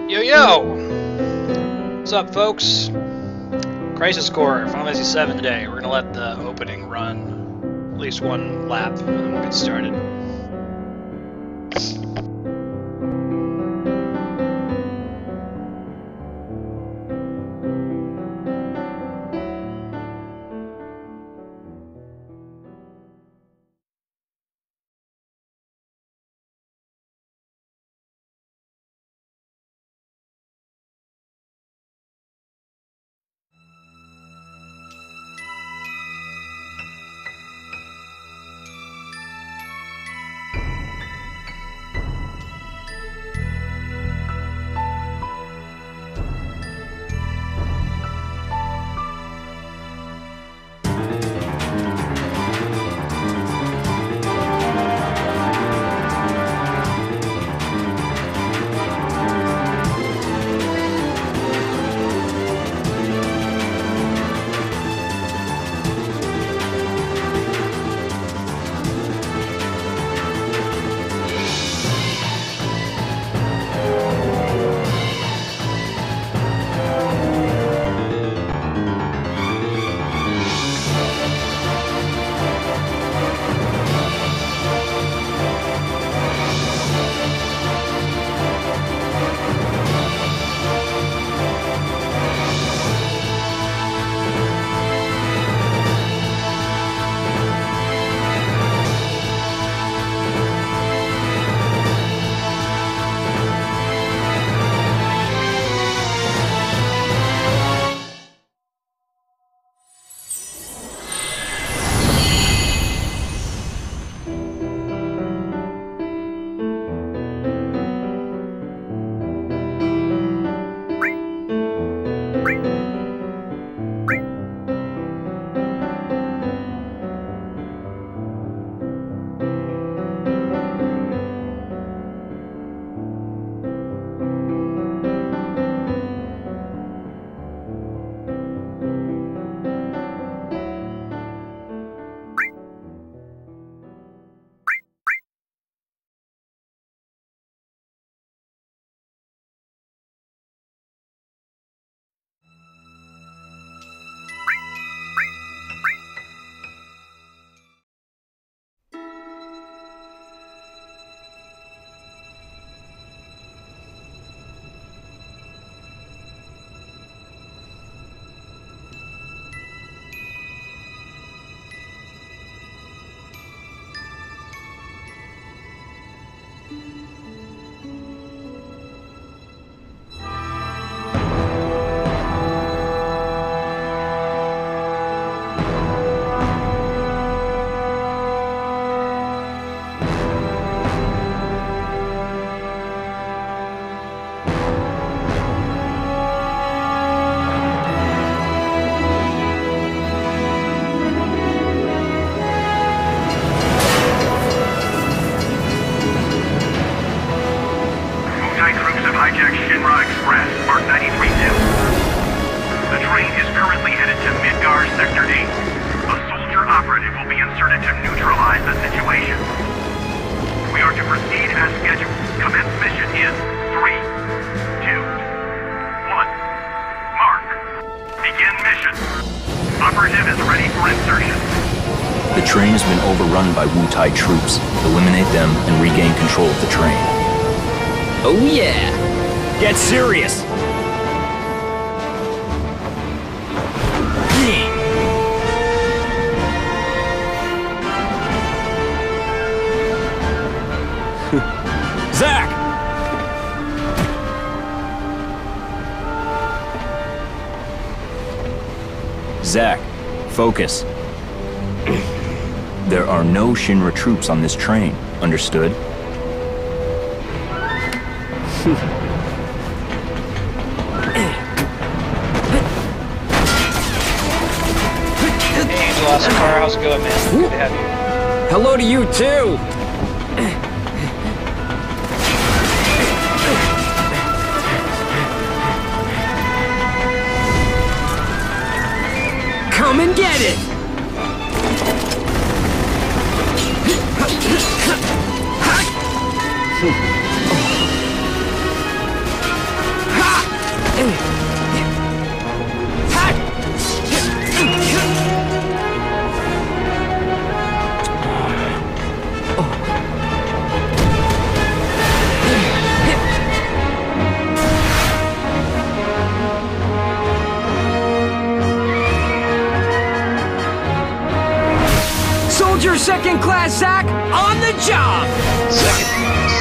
Yo yo! What's up, folks? Crisis Core, Final Fantasy 7 today. We're gonna let the opening run at least one lap and then we'll get started. The train has been overrun by Wutai troops. Eliminate them and regain control of the train. Oh yeah! Get serious! Zack! Zack, focus. There are no Shinra troops on this train. Understood? Hey, Angel Asakar, how's it going, man? Good to have you. Hello to you too! Come and get it! Second class, Zach! On the job! Second class.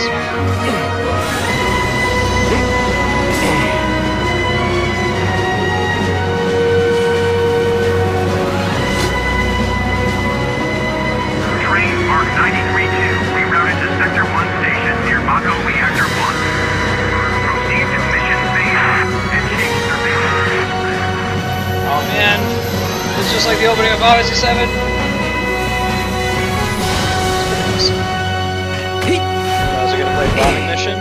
Train Mark 93-2 rerouted to Sector 1 station near Mako Reactor 1. Proceed to mission phase and change surveillance. Oh man, it's just like the opening of Odyssey 7. How's it gonna play bombing mission?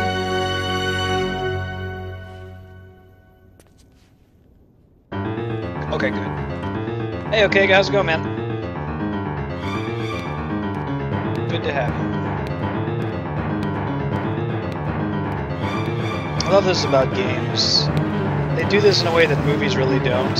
Okay, good. Hey, okay, how's it going, man? Good to have you. I love this about games. They do this in a way that movies really don't.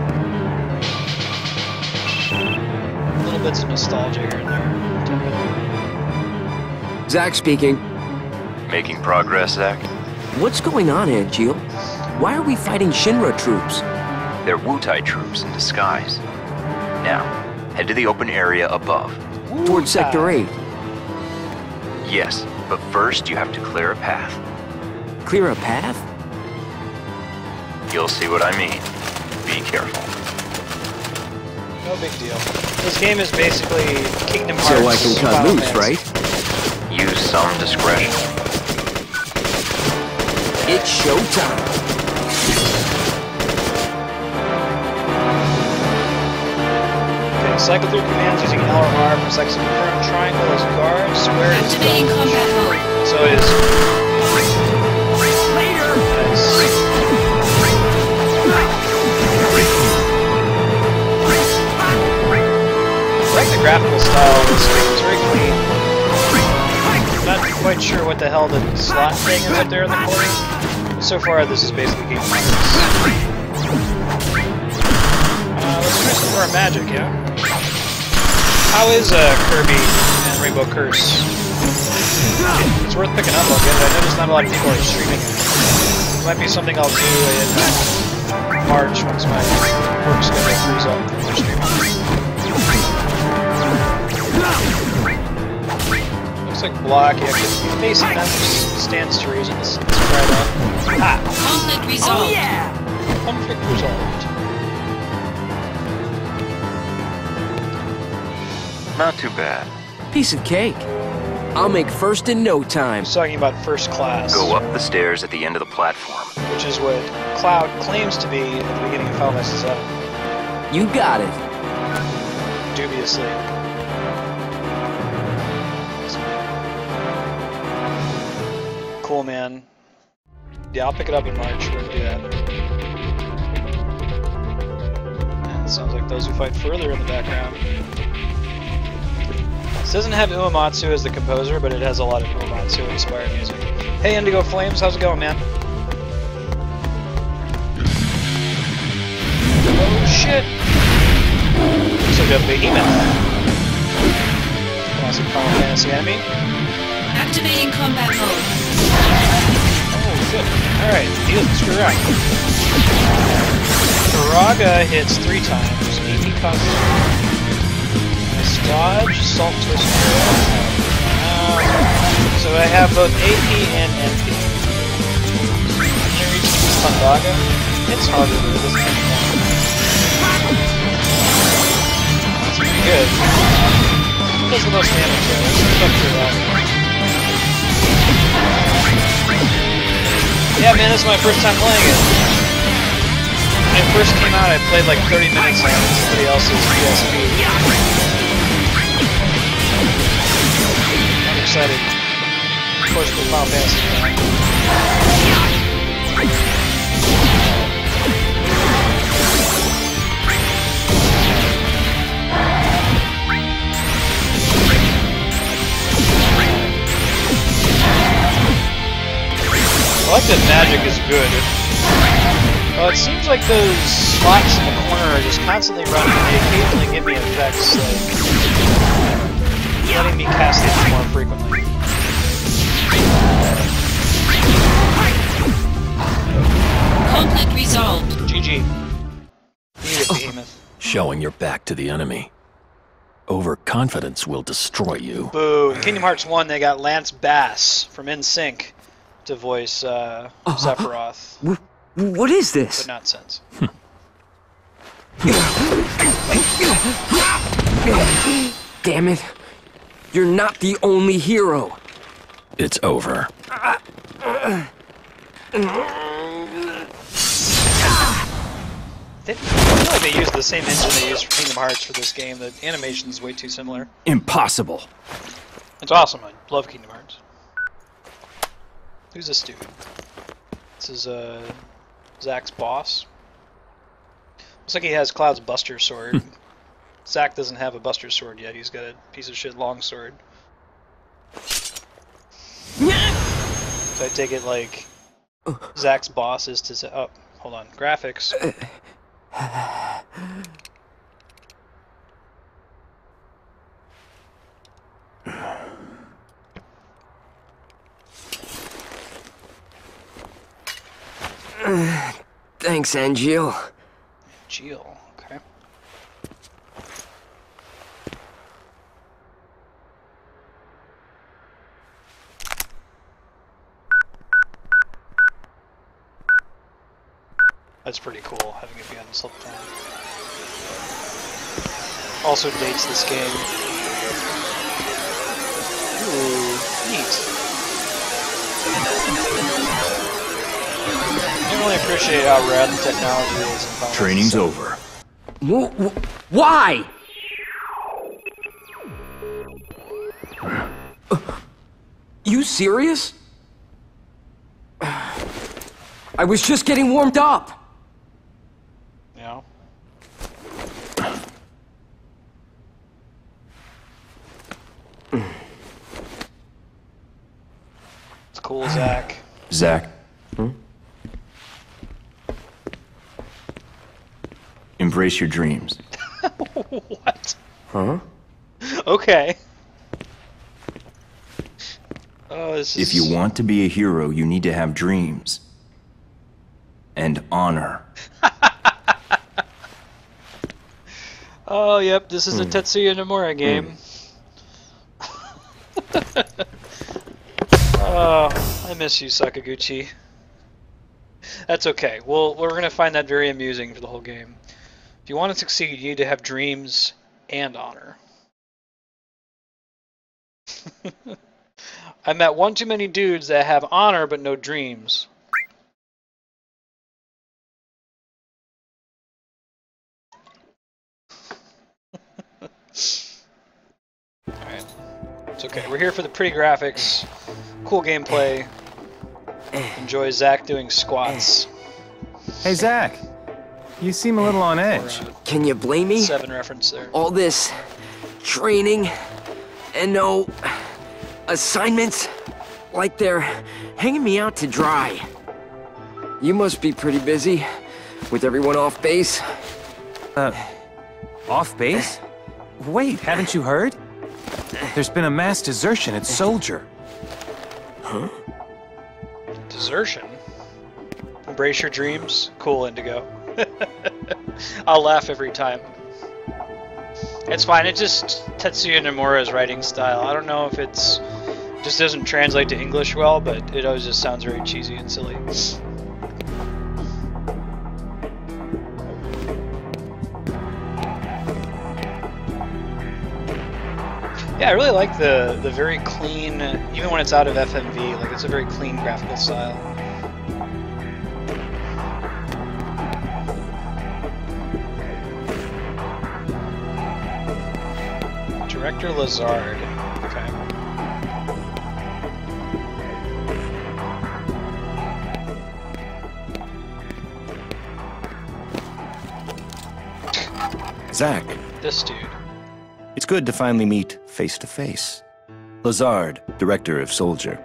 Little bits of nostalgia here and there. Zach speaking. Making progress, Zach? What's going on, Aunt Jill? Why are we fighting Shinra troops? They're Wutai troops in disguise. Now, head to the open area above. Towards Sector 8. Yes, but first you have to clear a path. Clear a path? You'll see what I mean. Be careful. No big deal. This game is basically Kingdom Hearts. So I can cut Final loose, Fantasy. right? Use some discretion. It's showtime. Okay, cycle through commands using L or R for sex and confirm. Triangle is guard, square is Activating dodge. combat mode. So it is. Later! Nice. I like the graphical style of this game. It's very clean. I'm not quite sure what the hell the slot thing is up there in the corner. So far, this is basically Kingdom Hearts. Let's try some more magic, yeah? How is Kirby and Rainbow Curse? It's worth picking up, I'll get it. I noticed not a lot of people are streaming it. It might be something I'll do in March once my work schedule frees up for streaming. Looks like block, yeah, because facing them stands to reason. Let's try that. Ah! Conflict resolved. Oh yeah! Conflict resolved. Not too bad. Piece of cake. I'll make first in no time. He's talking about first class. Go up the stairs at the end of the platform. Which is what Cloud claims to be at the beginning of Final Fantasy 7. You got it. Dubiously. Cool, man. Yeah, I'll pick it up in March. We're gonna do that. And it sounds like those who fight further in the background. This doesn't have Uematsu as the composer, but it has a lot of Uematsu-inspired music. Hey, Indigo Flames, how's it going, man? Oh, shit! Looks like a behemoth. Classic Final Fantasy enemy. Activating combat mode. Oh, good. Alright, screw right. Karaga hits 3 times. EP costs dodge, salt twist. So I have both AP and MP. Can I reach Karaga? It's harder than this thing. That's pretty good. Does the most damage though. Let's go through that. Yeah, man, this is my first time playing it. When it first came out, I played like 30 minutes on somebody else's PSP. I'm excited. Of course, for Final Fantasy. I like that magic is good. It seems like those slots in the corner are just constantly running, and they occasionally give me effects like letting me cast things more frequently. Conflict resolved. GG. Need it, Behemoth. Showing your back to the enemy. Overconfidence will destroy you. Boo. In Kingdom Hearts 1, they got Lance Bass from NSYNC to voice Sephiroth, What is this? but not since. Damn it. You're not the only hero. It's over. I feel like they used the same engine they used for Kingdom Hearts for this game. The animation's way too similar. Impossible. It's awesome. I love Kingdom Hearts. Who's this dude? This is Zack's boss. Looks like he has Cloud's Buster Sword. Zack doesn't have a Buster Sword yet. He's got a piece of shit long sword. So I take it like Zack's boss is to... Oh, hold on. Graphics. Thanks, Angeal. Geo, okay. That's pretty cool, having it be on slip time. Also dates this game. Ooh, neat. I don't really appreciate how rad the technology is in Final Fantasy Training's VII. over. Why? You serious? I was just getting warmed up. You know? It's cool, Zack. Zack. Embrace your dreams. What? Huh? Okay. Oh, this is... If you want to be a hero, you need to have dreams. And honor. Oh, yep, this is a Tetsuya Nomura game. Oh, I miss you, Sakaguchi. That's okay. Well, we're going to find that very amusing for the whole game. If you want to succeed, you need to have dreams and honor. I met one too many dudes that have honor but no dreams. Alright. It's okay. We're here for the pretty graphics, cool gameplay. Enjoy Zack doing squats. Hey, Zack. You seem a little on edge. Can you blame me? 7 reference there. All this training and no assignments, like they're hanging me out to dry. You must be pretty busy with everyone off base. Off base? Wait, haven't you heard? There's been a mass desertion at Soldier. Huh? Desertion? Embrace your dreams? Cool, Indigo. I'll laugh every time. It's fine, it's just Tetsuya Nomura's writing style. I don't know if it's... just doesn't translate to English well, but it always just sounds very cheesy and silly. Yeah, I really like the very clean, even when it's out of FMV, like it's a very clean graphical style. Director Lazard. Okay. Zack, This dude. it's good to finally meet face to face. Lazard, director of Soldier.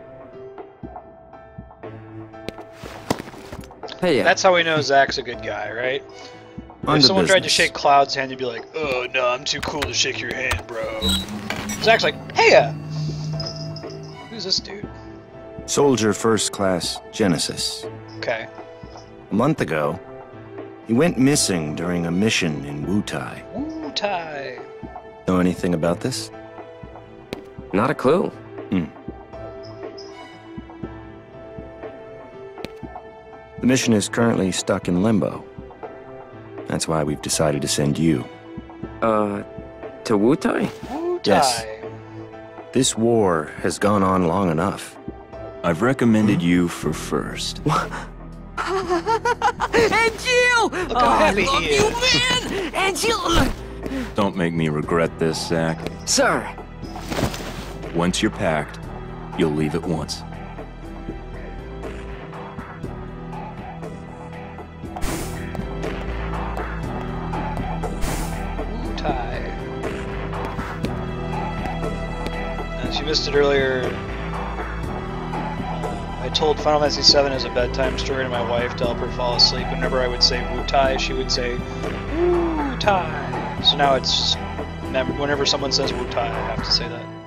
Hey, That's how we know Zack's a good guy, right? On If to someone tried to business. shake Cloud's hand, you'd be like, "Oh no, I'm too cool to shake your hand, bro." Zack's like, "Hey, who's this dude?" Soldier First Class Genesis. Okay. A month ago, he went missing during a mission in Wutai. Wu Tai. Know anything about this? Not a clue. The mission is currently stuck in limbo. That's why we've decided to send you. To Wutai? Yes. This war has gone on long enough. I've recommended you for first. Angeal! Look how happy I love he you, is. man! Angeal! Don't make me regret this, Zach. Sir! Once you're packed, you'll leave at once. Wutai. As you missed it earlier, I told Final Fantasy VII as a bedtime story to my wife to help her fall asleep. Whenever I would say Wutai, she would say Wutai. So now it's whenever someone says Wutai, I have to say that.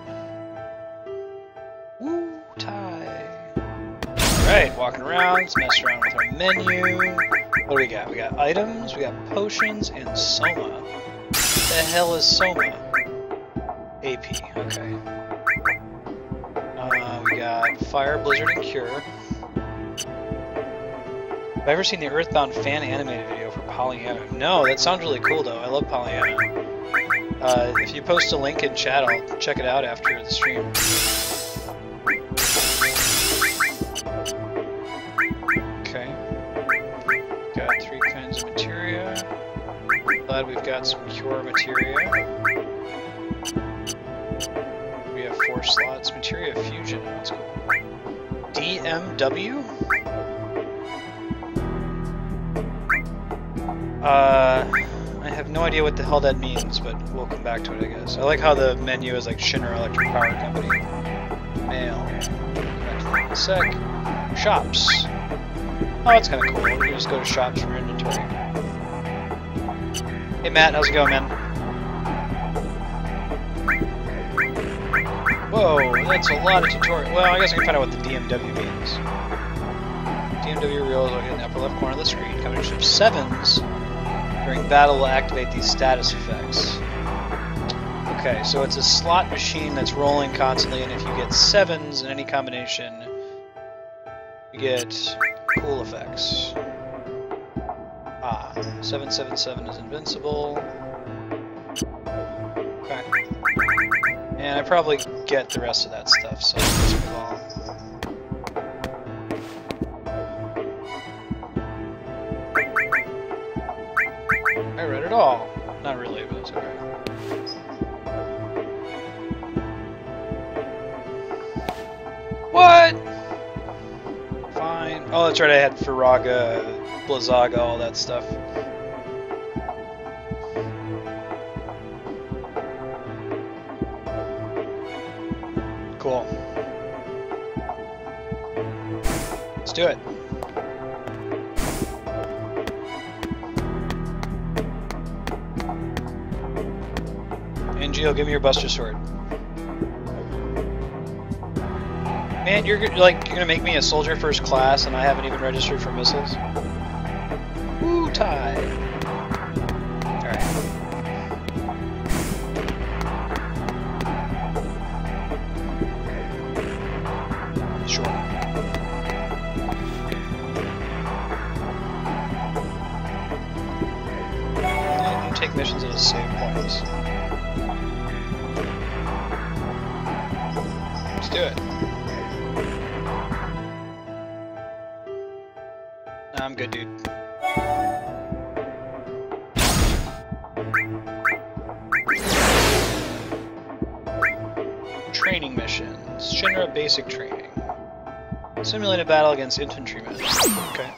Wutai. Alright, walking around, let's mess around with our menu. What do we got? We got items, we got potions, and Soma. What the hell is Soma? AP, okay. We got Fire, Blizzard, and Cure. Have I ever seen the Earthbound fan animated video for Pollyanna? No, that sounds really cool though. I love Pollyanna. If you post a link in chat, I'll check it out after the stream. Okay. Got 3 kinds of materia. Glad we've got some Cure materia. We have 4 slots. Materia Fusion, that's cool. DMW? I have no idea what the hell that means, but we'll come back to it, I guess. I like how the menu is like Shinra Electric Power Company. Mail. Back to that in a sec. Shops. Oh, that's kind of cool. We can just go to shops from inventory. Hey Matt, how's it going, man? Whoa, that's a lot of tutorial. Well, I guess I can find out what the DMW means. DMW reel is located in the upper left corner of the screen. Combination of 7s during battle will activate these status effects. Okay, so it's a slot machine that's rolling constantly, and if you get 7s in any combination, you get cool effects. 777 is invincible. Okay. And I probably get the rest of that stuff, so let's move on. I read it all. Not really, but it's okay. What? Fine. Oh, that's right, I had Firaga, Blizzaga, all that stuff. Cool. Let's do it. Angeal, give me your Buster Sword. Man, you're gonna make me a soldier first class, and I haven't even registered for missiles. Wutai. All right. Sure. And take missions at a save points. Let's do it. Nah, I'm good, dude. Training missions. Shinra basic training. Simulate a battle against infantrymen. Okay.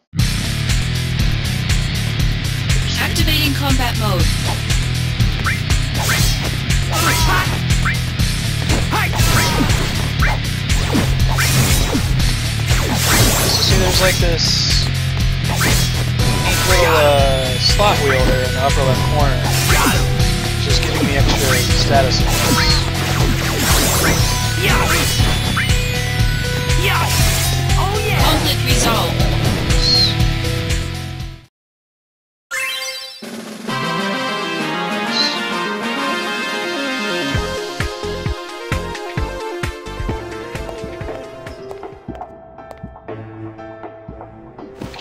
Activating combat mode. So see, there's like this neat little slot wheel there in the upper left corner. It's just giving me extra status effects. Conflict resolved.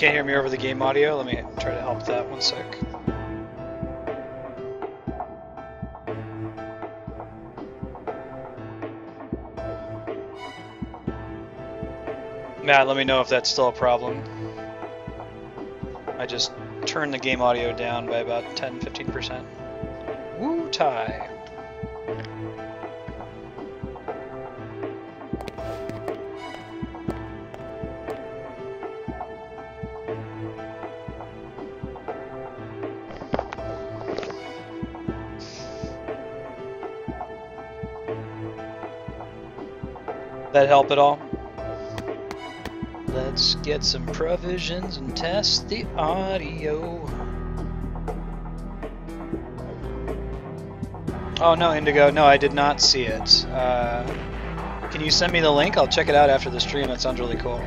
can't hear me over the game audio? Let me try to help with that 1 sec. Matt, let me know if that's still a problem. I just turned the game audio down by about 10-15%. Woo tie. That help at all? Let's get some provisions and test the audio. Oh no, Indigo, no, I did not see it. Can you send me the link? I'll check it out after the stream. That sounds really cool.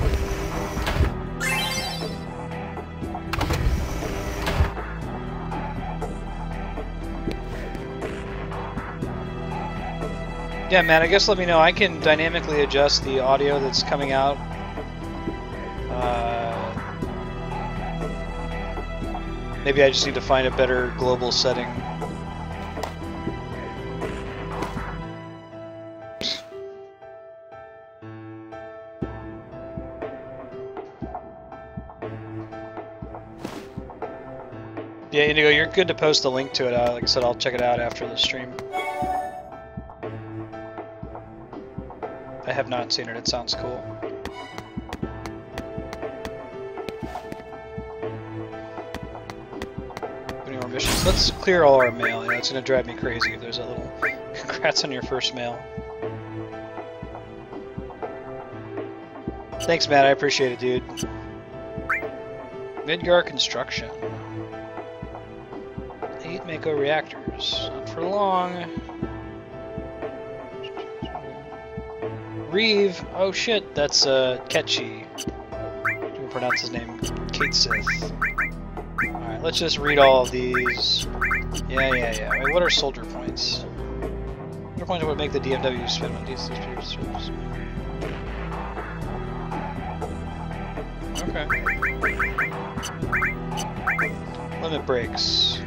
Yeah, man, I guess let me know. I can dynamically adjust the audio that's coming out. Maybe I just need to find a better global setting. Yeah, Indigo, you're good to post a link to it. Like I said, I'll check it out after the stream. I have not seen it. It sounds cool. Any more missions? Let's clear all our mail. Yeah, it's gonna drive me crazy if there's a little congrats on your first mail. Thanks, Matt. I appreciate it, dude. Midgar construction. 8 Mako reactors. Not for long. Reeve. Oh shit, that's Ketchy. Do we pronounce his name? Kate Sith. Alright, let's just read all of these. Yeah. Wait, what are soldier points? Soldier points would make the DFW spin on these service. Okay. Limit breaks.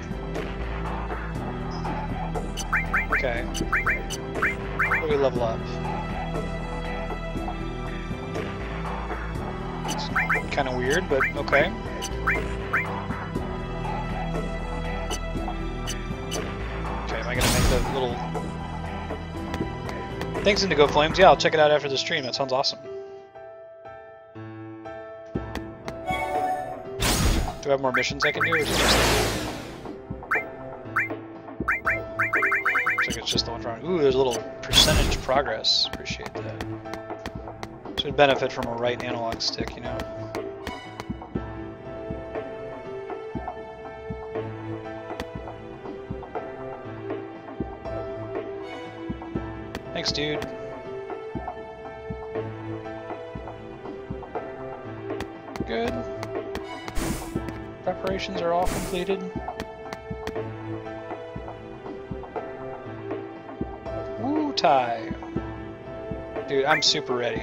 Okay. What do we level up? It's kind of weird, but okay. Okay, am I gonna make the little... Thanks, Indigo Flames. Yeah, I'll check it out after the stream. That sounds awesome. Do I have more missions I can do, or is it just... Looks like it's just the one for... Ooh, there's a little percentage progress. Appreciate that. Should benefit from a right analog stick, you know. Thanks, dude. Good. Preparations are all completed. Woo tie. Dude, I'm super ready.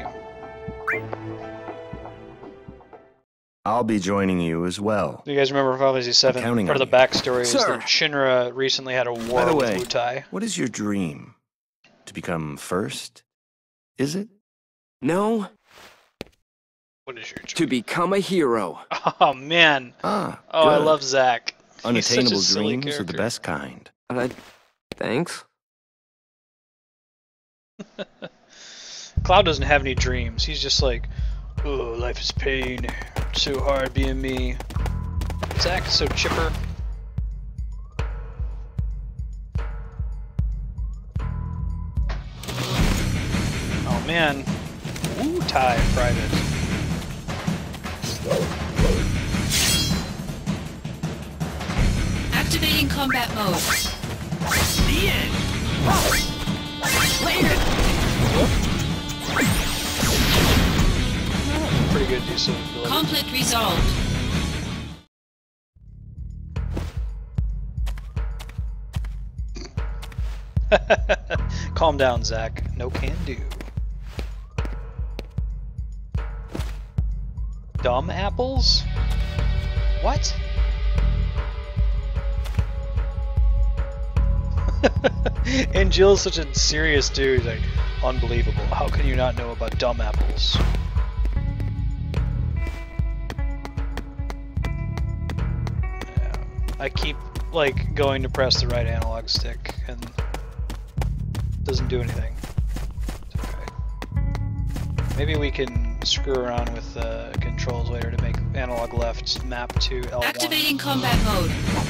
I'll be joining you as well. Do you guys remember Final Fantasy 7? Part of the backstory is that Shinra recently had a war By the with way, Wutai. what is your dream? To become first? Is it? No, What is your dream? to become a hero. Oh man. Ah, Oh, I good. love Zack. He's such a Unattainable silly dreams are the character. best kind. Thanks. Cloud doesn't have any dreams. He's just like, oh, life is pain. It's so hard being me. Zack is so chipper. Oh man. Wutai private. Activating combat mode. The end. Pretty good use of ability. Conflict resolved. Calm down, Zack. No can do. dumb apples? What? And Jill's such a serious dude. He's like, unbelievable. How can you not know about dumb apples? Yeah. I keep like going to press the right analog stick and it doesn't do anything. It's okay. Maybe we can screw around with controls later to make analog left map to L1. Activating combat mode.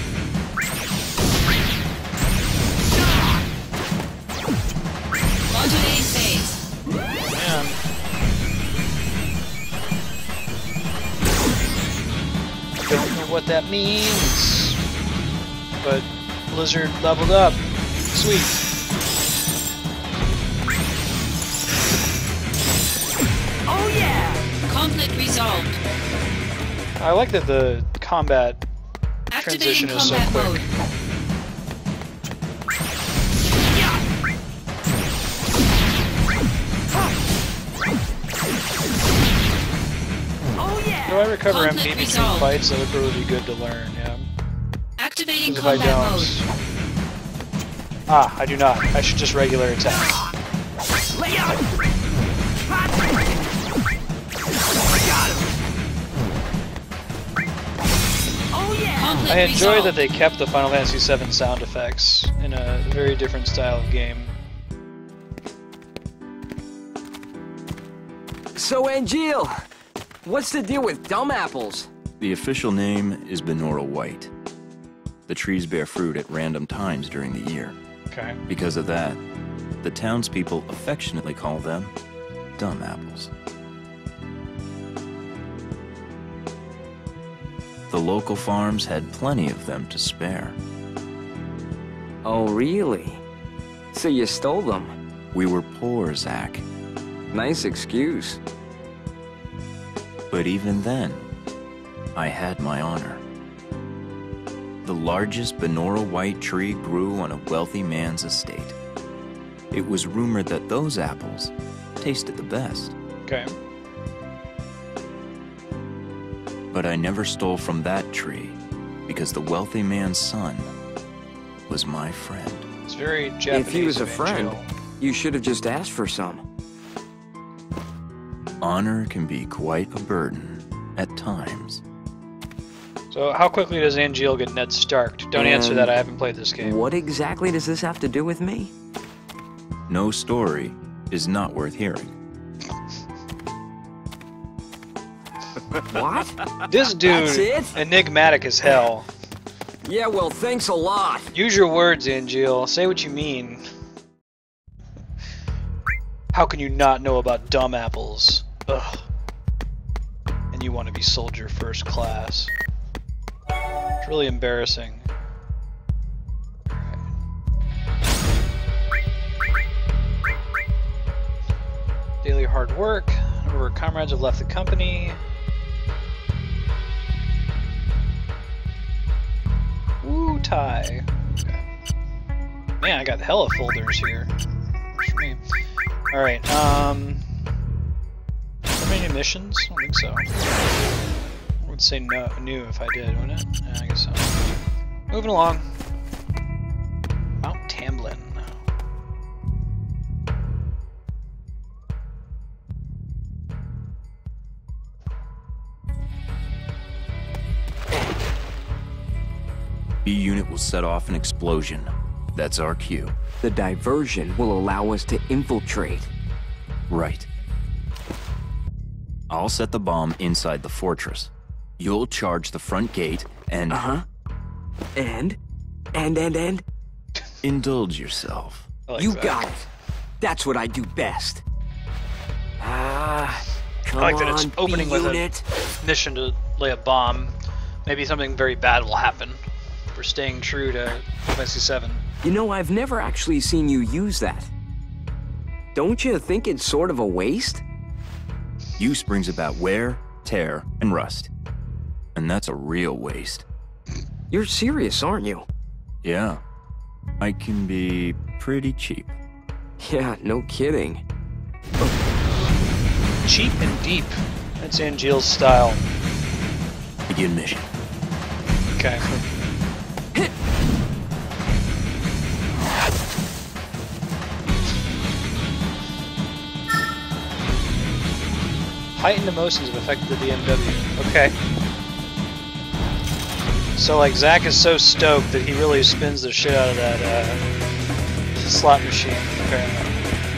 Onto A phase. Man. Don't know what that means, but Blizzard leveled up. Sweet. Oh yeah! Conflict resolved. I like that the combat Activating transition is so combat quick. mode. Oh yeah! Do I recover Conflict MP between resolved. fights? That would really be good to learn, yeah. Activating 'Cause if I combat don't... mode. Ah, I do not. I should just regular attack. Lay out! Oh yeah! Conflict I enjoy resolved. that they kept the Final Fantasy VII sound effects in a very different style of game. So, Angeal, what's the deal with dumb apples? The official name is Benora White. The trees bear fruit at random times during the year. Okay. Because of that, the townspeople affectionately call them dumb apples. The local farms had plenty of them to spare. Oh, really? So you stole them? We were poor, Zack. Nice excuse. But even then, I had my honor. The largest Benora White tree grew on a wealthy man's estate. It was rumored that those apples tasted the best. Okay. But I never stole from that tree because the wealthy man's son was my friend. It's very Japanese. If he was a of friend, Angel. you should have just asked for some. Honor can be quite a burden at times. So how quickly does Angeal get Ned Starked? Don't answer that, I haven't played this game. What exactly does this have to do with me? No story is not worth hearing. What? This dude, That's it? enigmatic as hell. Yeah, well, thanks a lot. Use your words, Angeal. Say what you mean. How can you not know about dumb apples? Ugh. And you want to be soldier first class. It's really embarrassing. Daily hard work. Our comrades have left the company. Woo tie. Okay. Man, I got hella folders here. Works for me. Alright, how many missions? I don't think so. I would say no, new if I did, wouldn't it? Yeah, I guess so. Moving along. Mount Tamblin. B unit will set off an explosion. That's our cue. The diversion will allow us to infiltrate. Right. I'll set the bomb inside the fortress. You'll charge the front gate and... Uh-huh. And? Indulge yourself. I like You that. got it. That's what I do best. Come I like that it's on, opening with B-Unit. a mission to lay a bomb. Maybe something very bad will happen. We're staying true to Fantasy 7. You know, I've never actually seen you use that. Don't you think it's sort of a waste? Use brings about wear, tear, and rust. And that's a real waste. You're serious, aren't you? Yeah. I can be pretty cheap. Yeah, no kidding. Cheap and deep. It's Angeal's style. Begin mission. Okay. Heightened emotions have affected the BMW. Okay. So, like, Zack is so stoked that he really spins the shit out of that slot machine, apparently.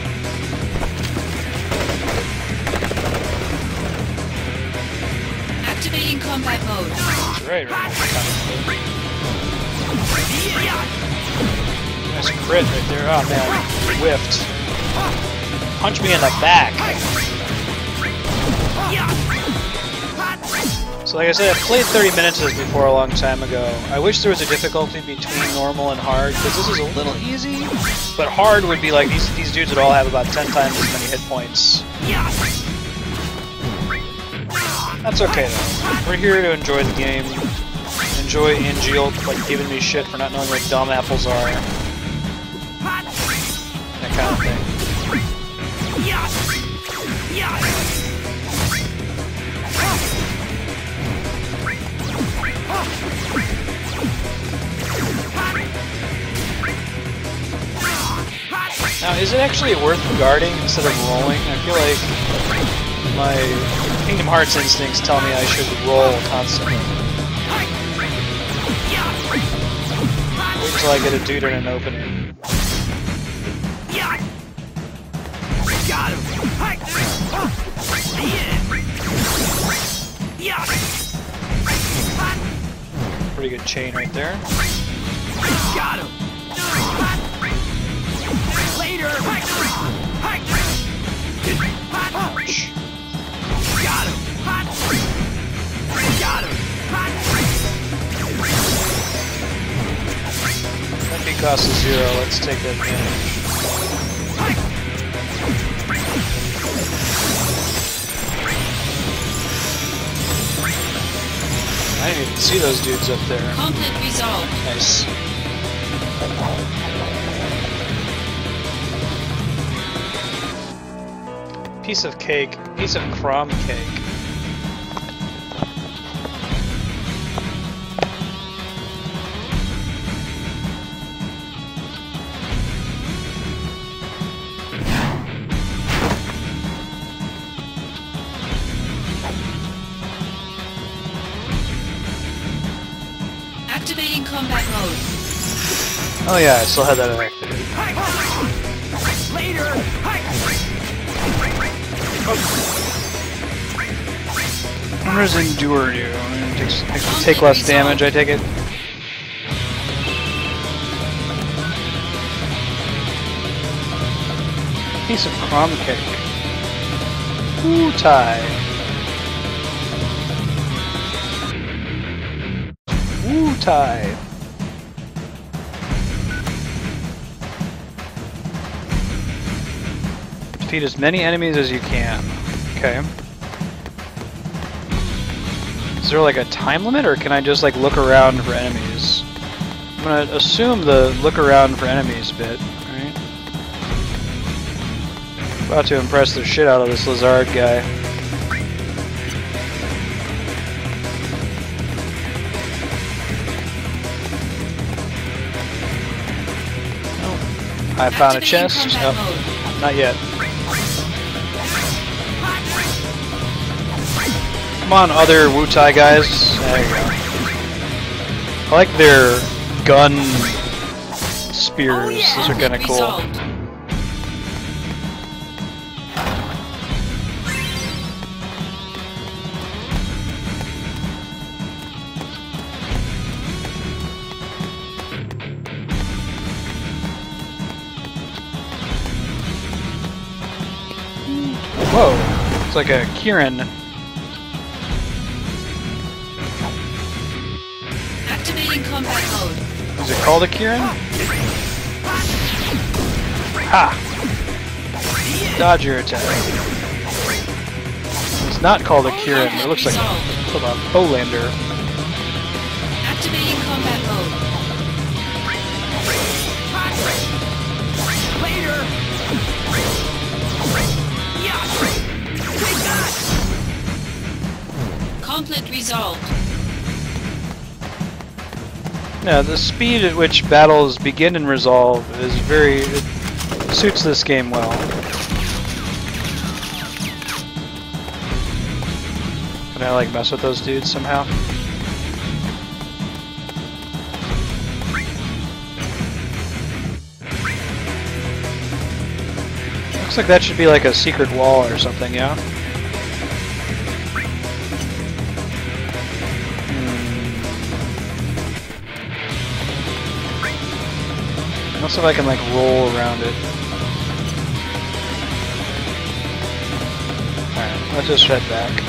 Activating combat mode. That's right. Nice crit right there. Oh man, whiffed. Punch me in the back. So like I said, I played 30 minutes of this before a long time ago. I wish there was a difficulty between normal and hard, because this is a little easy, but hard would be like these dudes would all have about 10 times as many hit points. That's okay though. We're here to enjoy the game. Enjoy Angeal like giving me shit for not knowing what dumb apples are. That kind of thing. Now, is it actually worth guarding instead of rolling? I feel like my Kingdom Hearts instincts tell me I should roll constantly. Wait until I get a dude in an opening. Got him! Pretty good chain right there. Got him! Later! Ouch. Got him! Got him! MP cost is 0, let's take that damage. I didn't even see those dudes up there. Conflict resolved. Nice. Piece of cake. Piece of crumb cake. Activating combat mode. Oh yeah, I still had that activated. Later! What does Endure do? Take less damage, I take it? Piece of crumb cake. Wu-Tai. Wu-Tai. Defeat as many enemies as you can. Okay. Is there like a time limit, or can I just like look around for enemies? I'm gonna assume the look around for enemies bit, right? About to impress the shit out of this Lizard guy. Oh. I found a chest. Oh, not yet. Come on, other Wu-Tai guys. There you go. I like their gun spears. Oh, yeah. Those are kind of cool. Resolved. Whoa, it's like a Kirin. Activating combat mode. Is it called a Kirin? Ha! Dodge your attack. It's not called a Kirin, but it looks like a Polander. Activating combat mode. Later! Conflict resolved. Yeah, the speed at which battles begin and resolve is it suits this game well. Can I like mess with those dudes somehow? Looks like that should be like a secret wall or something, yeah? Let's see if I can like roll around it. Alright, let's just head back.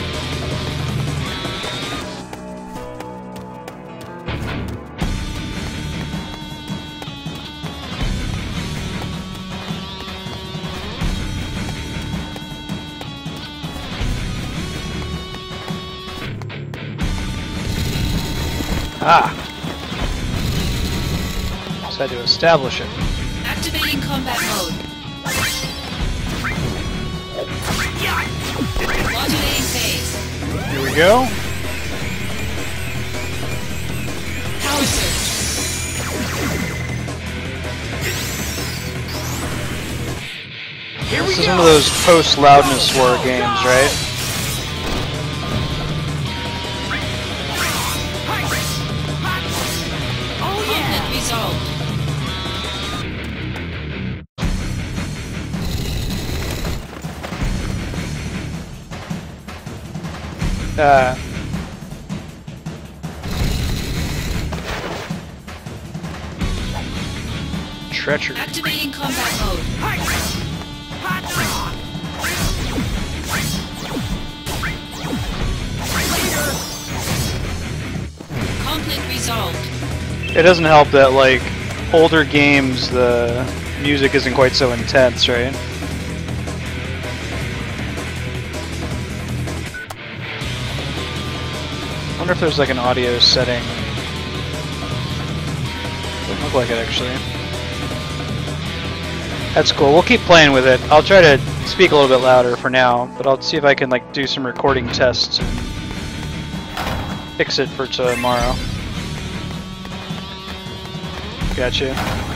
Ah! Just had to establish it. Activating combat mode. Modulating phase. Here we go. Power surge. This is one of those post-loudness war games, right? Conflict resolved. Treachery. Activating combat mode. Conflict resolved. It doesn't help that, like, older games, the music isn't quite so intense, right? I wonder if there's like an audio setting. Doesn't look like it, actually. That's cool. We'll keep playing with it. I'll try to speak a little bit louder for now, but I'll see if I can like do some recording tests and fix it for tomorrow. Gotcha.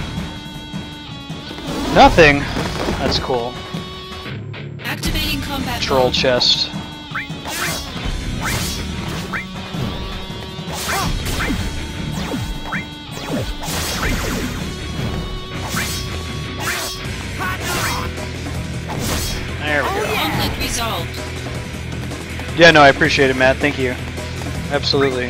Nothing. That's cool. Activating combat Troll mode. chest. There we go. Conflict resolved. Yeah, no, I appreciate it, Matt. Thank you. Absolutely.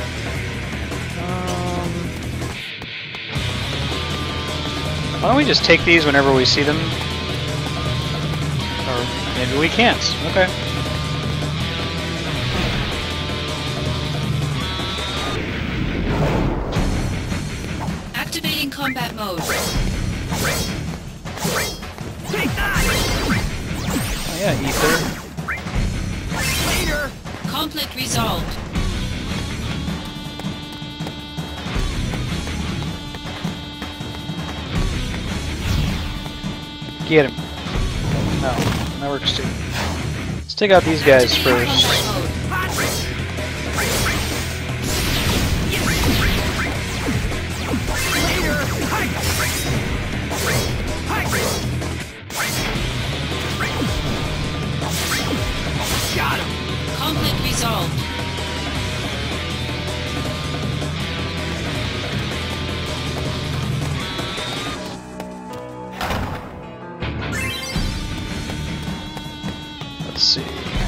Why don't we just take these whenever we see them? Or maybe we can't. Okay. Activating combat mode. Oh yeah, ether. Conflict resolved. Get him. No, that works too. Let's take out these guys Activating first. combat mode. Conflict resolved. Let's see.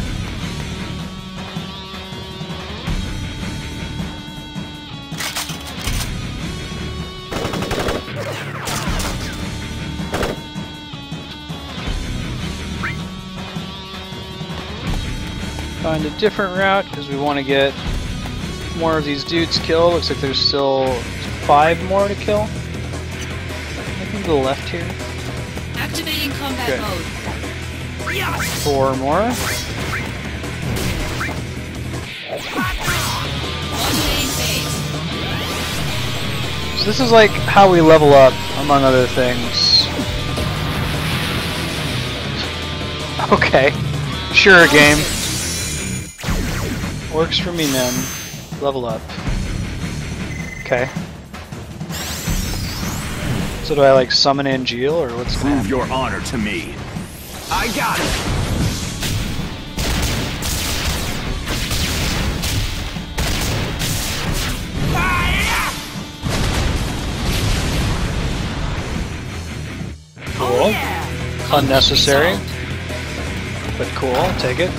Find a different route because we want to get more of these dudes killed. Looks like there's still 5 more to kill. Maybe to the left here. Activating combat Okay. mode. 4 more. Modulating phase. So this is like how we level up, among other things. Okay. Sure, game. Works for me, man. Level up. Okay. So do I like summon Angeal or what's going on? Prove your honor to me. I got it! Cool. Unnecessary. But cool, I'll take it.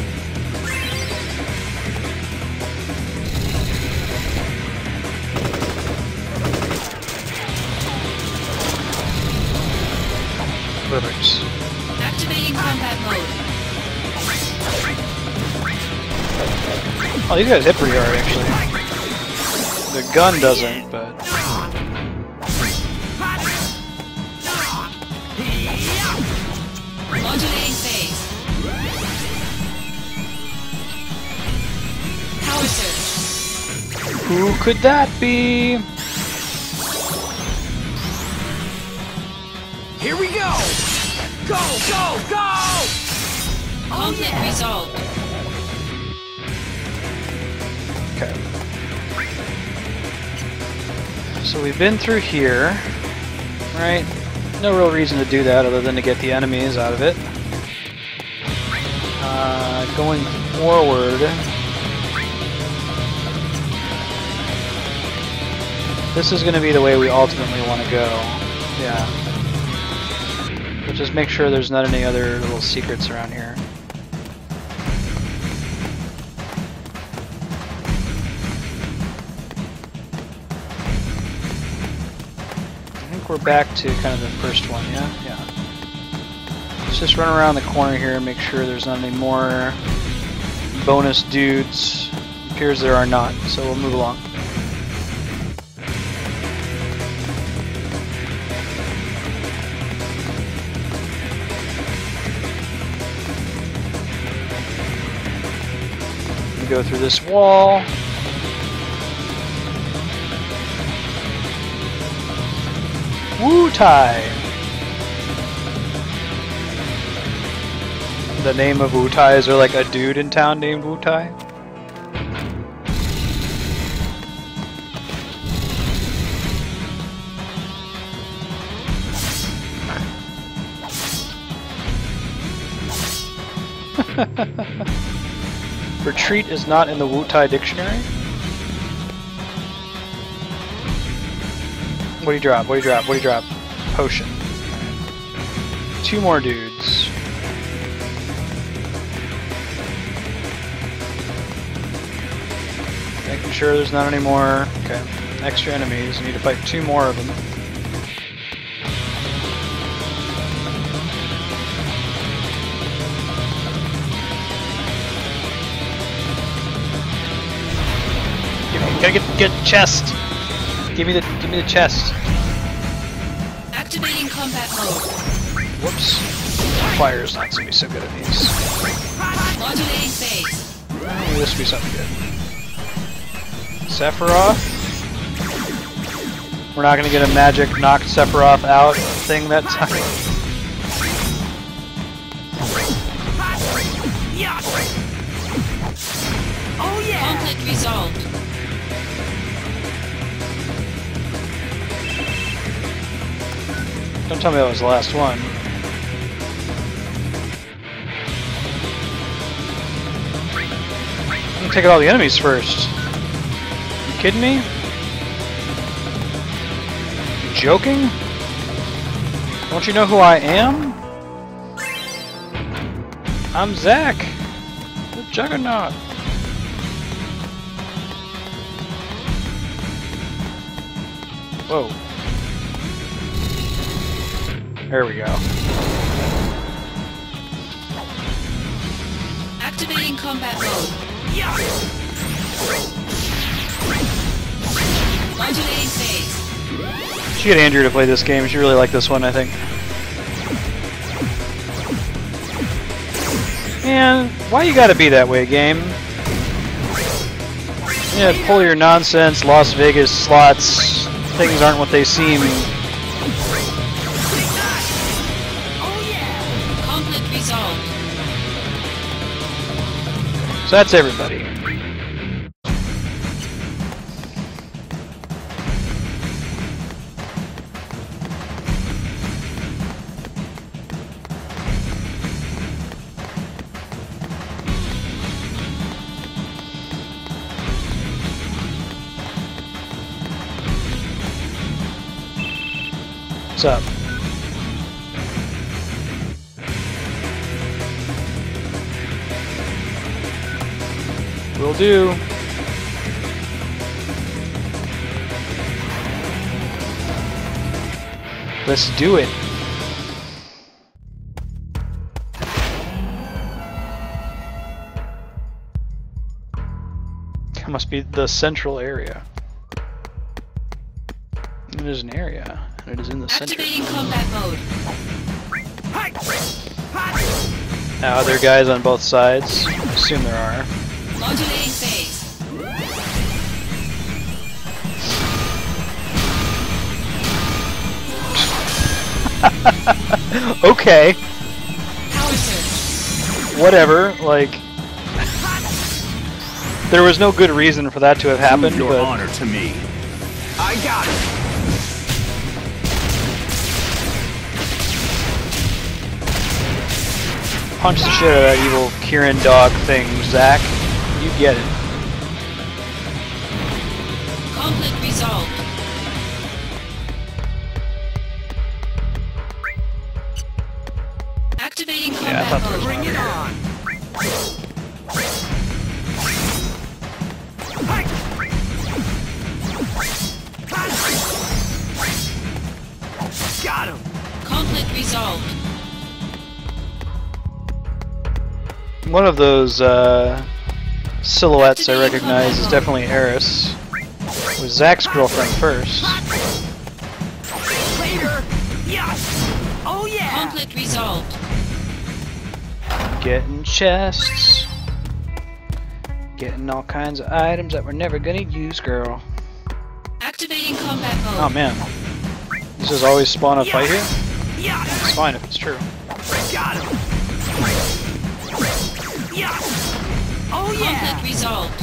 Perfect. Activating combat mode. Oh, these guys hit pretty hard, actually. The gun doesn't, but... Modulating phase. Power surge. Who could that be? Here we go! Go, go, go! Conflict resolved. Okay. So we've been through here, right? No real reason to do that other than to get the enemies out of it. Going forward, this is going to be the way we ultimately want to go. Yeah. But just make sure there's not any other little secrets around here. I think we're back to kind of the first one, yeah? Yeah. Let's just run around the corner here and make sure there's not any more bonus dudes. It appears there are not, so we'll move along. We go through this wall. Wutai! The name of Wutai, is there like a dude in town named Wutai? Retreat is not in the Wutai dictionary? What do you drop? What do you drop? What do you drop? Potion. 2 more dudes. Making sure there's not any more. Okay. Extra enemies. You need to fight 2 more of them. Gotta get chest. Give me the chest. Activating combat mode. Whoops. Fire's not gonna be so good at these. Modulating phase. Maybe this will be something good. Sephiroth. We're not gonna get a magic knock Sephiroth out thing that time. Oh yeah! Conflict resolved. Don't tell me that was the last one. I'm gonna take out all the enemies first. You kidding me? You joking? Don't you know who I am? I'm Zack, the Juggernaut. Whoa. There we go. Activating combat mode. Modulating phase. Should get Andrew to play this game. She really like this one, I think. Man, why you gotta be that way, game? Yeah, pull your nonsense, Las Vegas slots. Things aren't what they seem. Conflict resolved. So that's everybody. What's up? Will do. Let's do it. That must be the central area. It is an area, and it is in the center. Activating combat mode. Now, are there guys on both sides? I assume there are. Modulating phase. Okay. Power surge. Whatever, like... There was no good reason for that to have happened, Your but... honor to me. I got it. Punch the shit out of that evil Kirin dog thing, Zack. You get it. Conflict resolved. Activating Yeah, I combat thought there was mode. Bring it on. Got him. Conflict resolved. One of those silhouettes I recognize is definitely Eris. It was Zack's girlfriend first. Later. Yes. Oh yeah. Conflict resolved. Getting chests. Getting all kinds of items that we're never gonna use, girl. Activating combat mode. Oh man. Does this always spawn a fight here? Yes. It's fine if it's true. Got him. Yes. Oh yeah. Conflict resolved.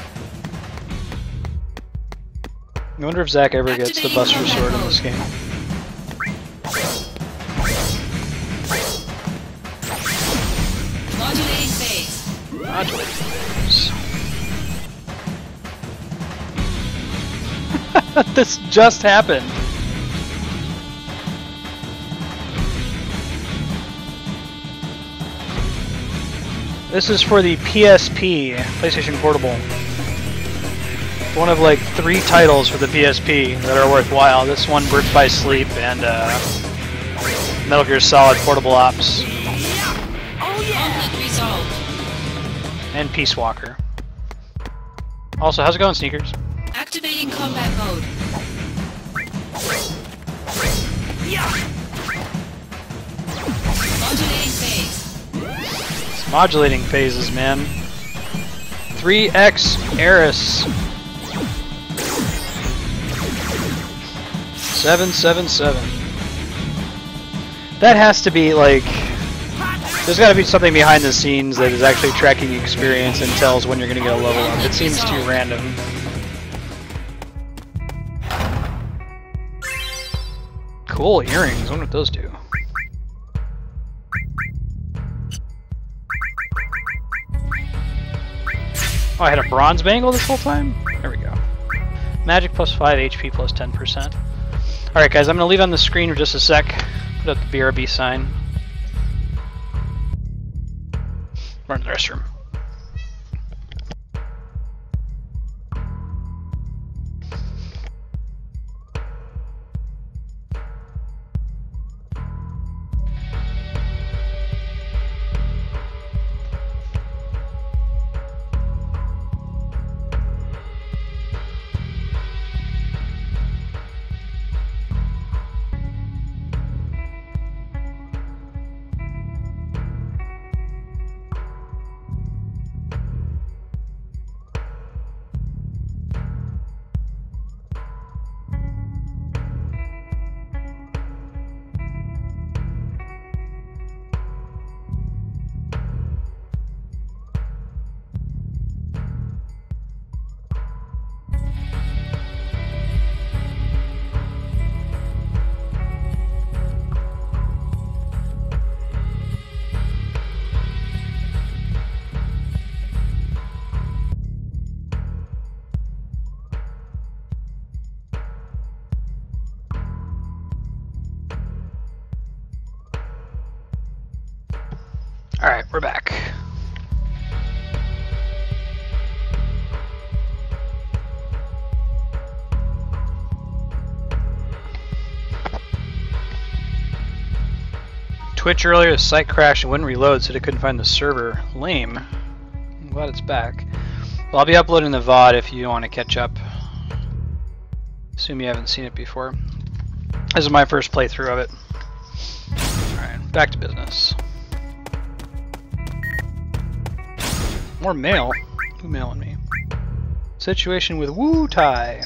I wonder if Zack ever gets the Buster Sword in this game. Modulating phase. Modulating phase. This just happened. This is for the PSP, PlayStation Portable. One of like 3 titles for the PSP that are worthwhile. This one, Birth by Sleep, and Metal Gear Solid Portable Ops, Oh yeah. Conflict resolved. and Peace Walker. Also, how's it going, Sneakers? Activating combat mode. Yeah. Modulating phase. It's modulating phases, man. 3X Eris. 777. That has to be like... There's got to be something behind the scenes that is actually tracking experience and tells when you're going to get a level up. It seems too random. Cool earrings. I wonder what those do. Oh, I had a bronze bangle this whole time? There we go. Magic plus 5, HP plus 10%. Alright guys, I'm going to leave on the screen for just a sec. Put up the BRB sign. Run to the restroom. we're back. Twitch earlier, site crashed and wouldn't reload, so they couldn't find the server. Lame. I'm glad it's back. Well, I'll be uploading the VOD if you want to catch up. Assume you haven't seen it before. This is my first playthrough of it. Alright, back to business. More mail? Who mailing me? Situation with Wu Tai.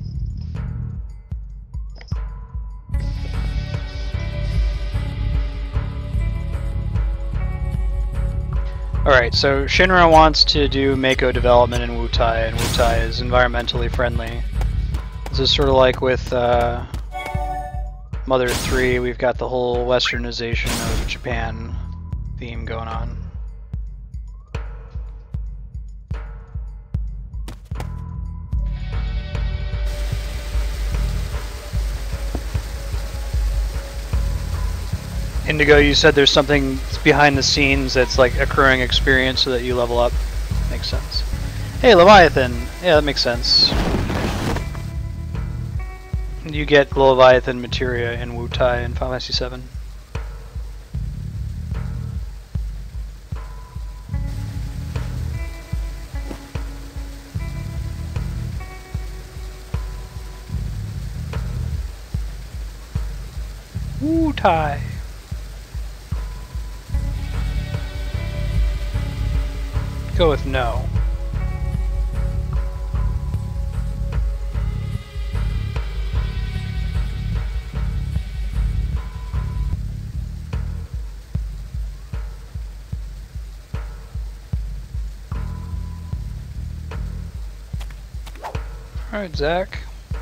Alright, so Shinra wants to do Mako development in Wu Tai, and Wu Tai is environmentally friendly. This is sort of like with Mother 3, we've got the whole westernization of Japan theme going on. Indigo, you said there's something behind the scenes that's like occurring experience so that you level up. Makes sense. Hey, Leviathan! Yeah, that makes sense. You get Leviathan materia in Wu Tai in Final Fantasy VII. Wu Tai. Go with no. Alright, Zach.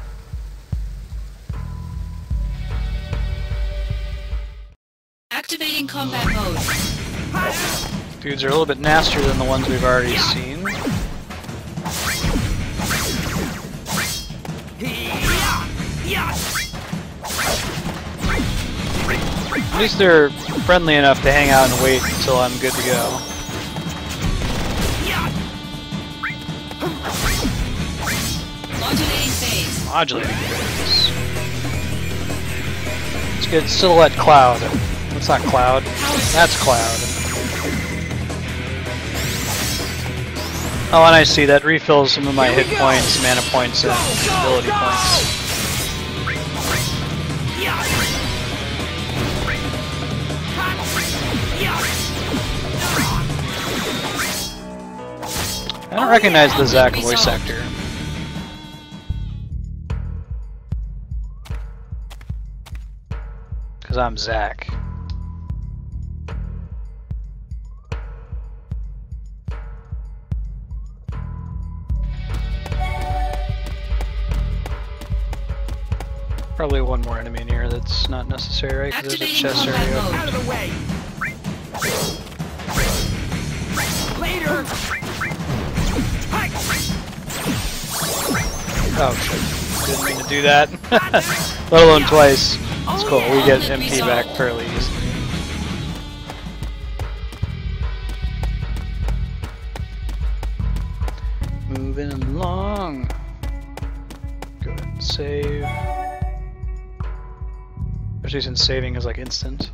Activating combat mode. Dudes are a little bit nastier than the ones we've already seen. At least they're friendly enough to hang out and wait until I'm good to go. Modulating phase. Modulating phase. Let's get Silhouette Cloud. That's not Cloud. That's Cloud. Oh, and I see that refills some of my hit points, mana points, and ability points. I don't recognize the Zack voice actor. Because I'm Zack. Probably one more enemy in here that's not necessary, right? Because there's a chest area. Out of the way. Later. Oh shit. Didn't mean to do that. Let alone twice. It's cool. We get MP back fairly easily. Moving along. Go ahead and save. Especially since saving is like instant.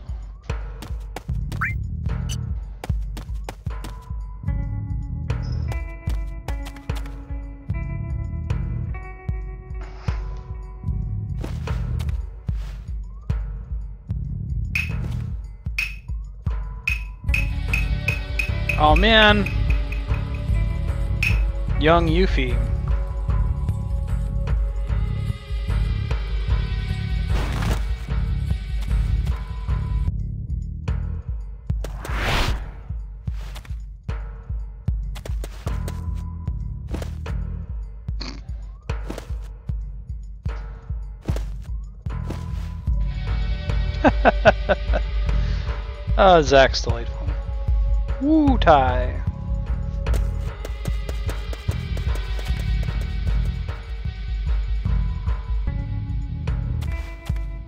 Oh man! Young Yuffie. Oh, Zack's delightful. Wu Tai.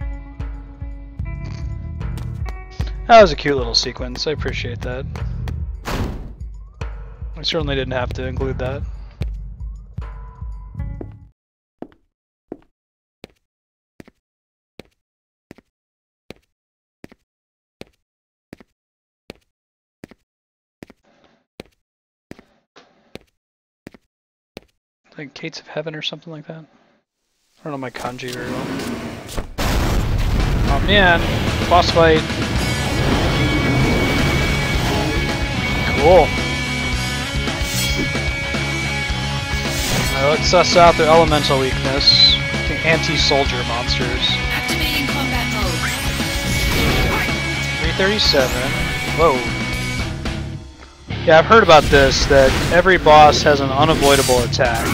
That was a cute little sequence. I appreciate that. I certainly didn't have to include that. Like Gates of Heaven or something like that. I don't know my kanji very well. Oh man, boss fight. Cool. Alright, let's suss out their elemental weakness. The anti-soldier monsters. Activating combat mode. 337. Whoa. Yeah, I've heard about this, that every boss has an unavoidable attack.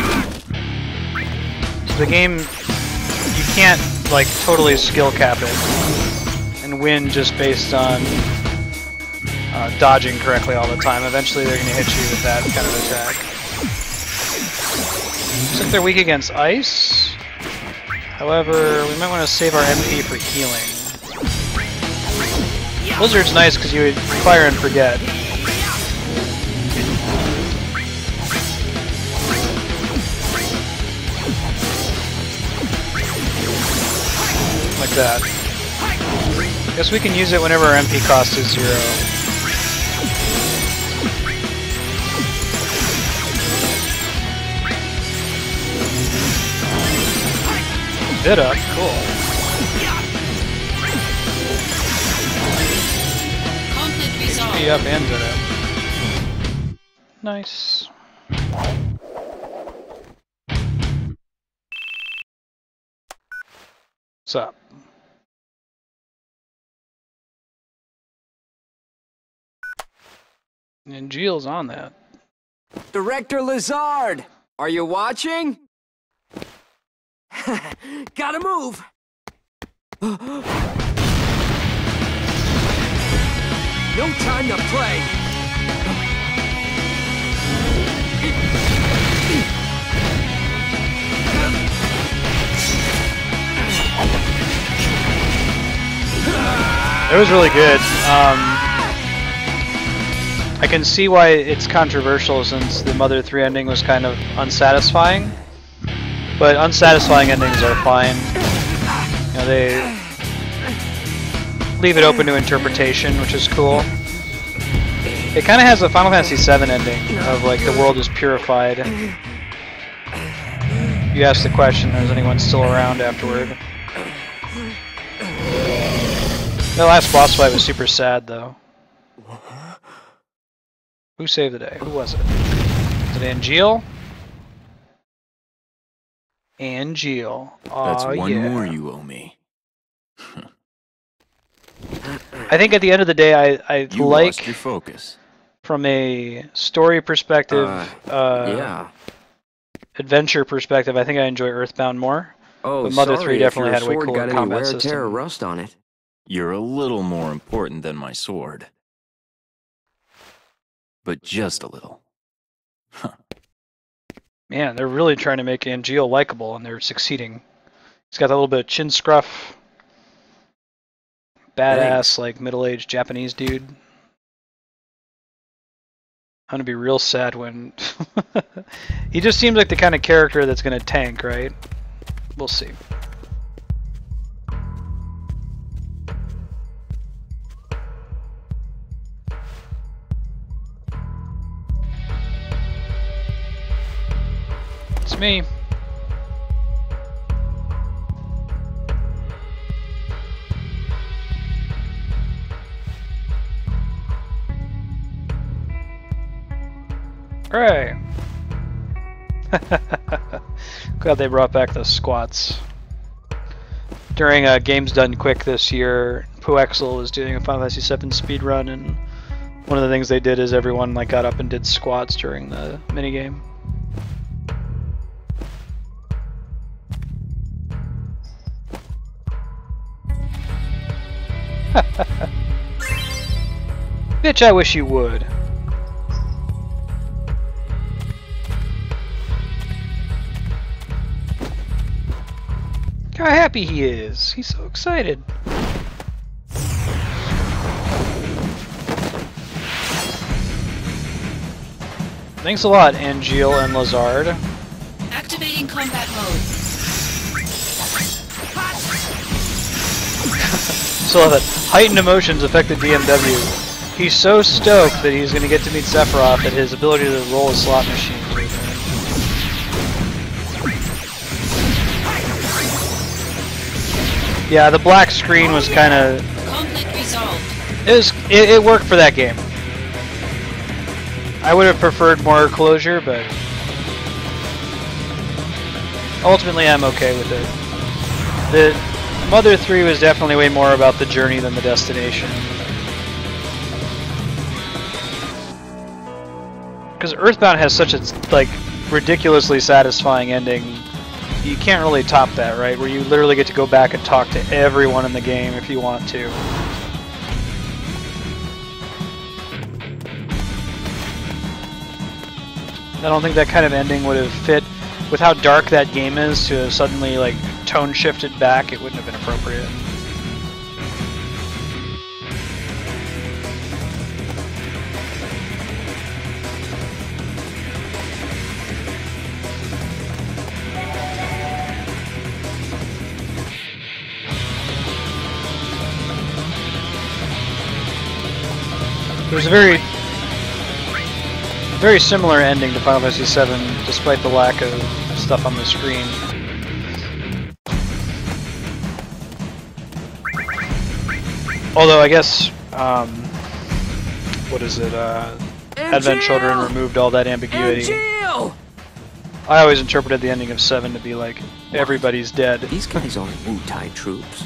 So the game, you can't, like, totally skill cap it and win just based on dodging correctly all the time. Eventually they're going to hit you with that kind of attack. Looks like they're weak against ice. However, we might want to save our MP for healing. Blizzard's nice because you would fire and forget. Like that. Guess we can use it whenever our MP cost is 0. Vida, cool. Conflict resolved. HP up and Vida. Nice. What's up? And Gilles on that. Director Lazard, are you watching? Gotta move. No time to play. It was really good. I can see why it's controversial since the Mother 3 ending was kind of unsatisfying. But unsatisfying endings are fine. You know, they leave it open to interpretation, which is cool. It kind of has a Final Fantasy VII ending of like the world is purified. You ask the question, is anyone still around afterward? The last boss fight was super sad though. Who saved the day? Who was it? Was it Angeal? Angeal. That's Aw, one yeah. more you owe me. I think at the end of the day, I You like, lost your focus. from a story perspective, Yeah. adventure perspective, I think I enjoy Earthbound more. Oh, But Mother 3 sorry definitely if had your way sword cooler got any combat wear system. tear or rust on it. You're a little more important than my sword. But just a little. Man, they're really trying to make Angeal likable, and they're succeeding. He's got that little bit of chin scruff. Badass, like, middle-aged Japanese dude. I'm gonna be real sad when... He just seems like the kind of character that's gonna tank, right? We'll see. It's me. Hooray! Glad they brought back the squats. During Games Done Quick this year, Puexel was doing a Final Fantasy VII speedrun, and one of the things they did is everyone like got up and did squats during the minigame. Bitch, I wish you would. Look how happy he is. He's so excited. Thanks a lot, Angeal and Lazard. Activating combat mode. So that heightened emotions affect the DMW. He's so stoked that he's going to get to meet Sephiroth that his ability to roll a slot machine. Yeah, the black screen was kind of. Conflict resolved. It worked for that game. I would have preferred more closure, but ultimately I'm okay with it. The Mother 3 was definitely way more about the journey than the destination. Because Earthbound has such a like ridiculously satisfying ending. You can't really top that, right? Where you literally get to go back and talk to everyone in the game if you want to. I don't think that kind of ending would have fit with how dark that game is. To have suddenly like tone shifted back, it wouldn't have been appropriate. There's a very similar ending to Final Fantasy VII, despite the lack of stuff on the screen. Although I guess, what is it? Advent Children removed all that ambiguity. I always interpreted the ending of 7 to be like everybody's dead. These guys aren't Wu-Tai troops.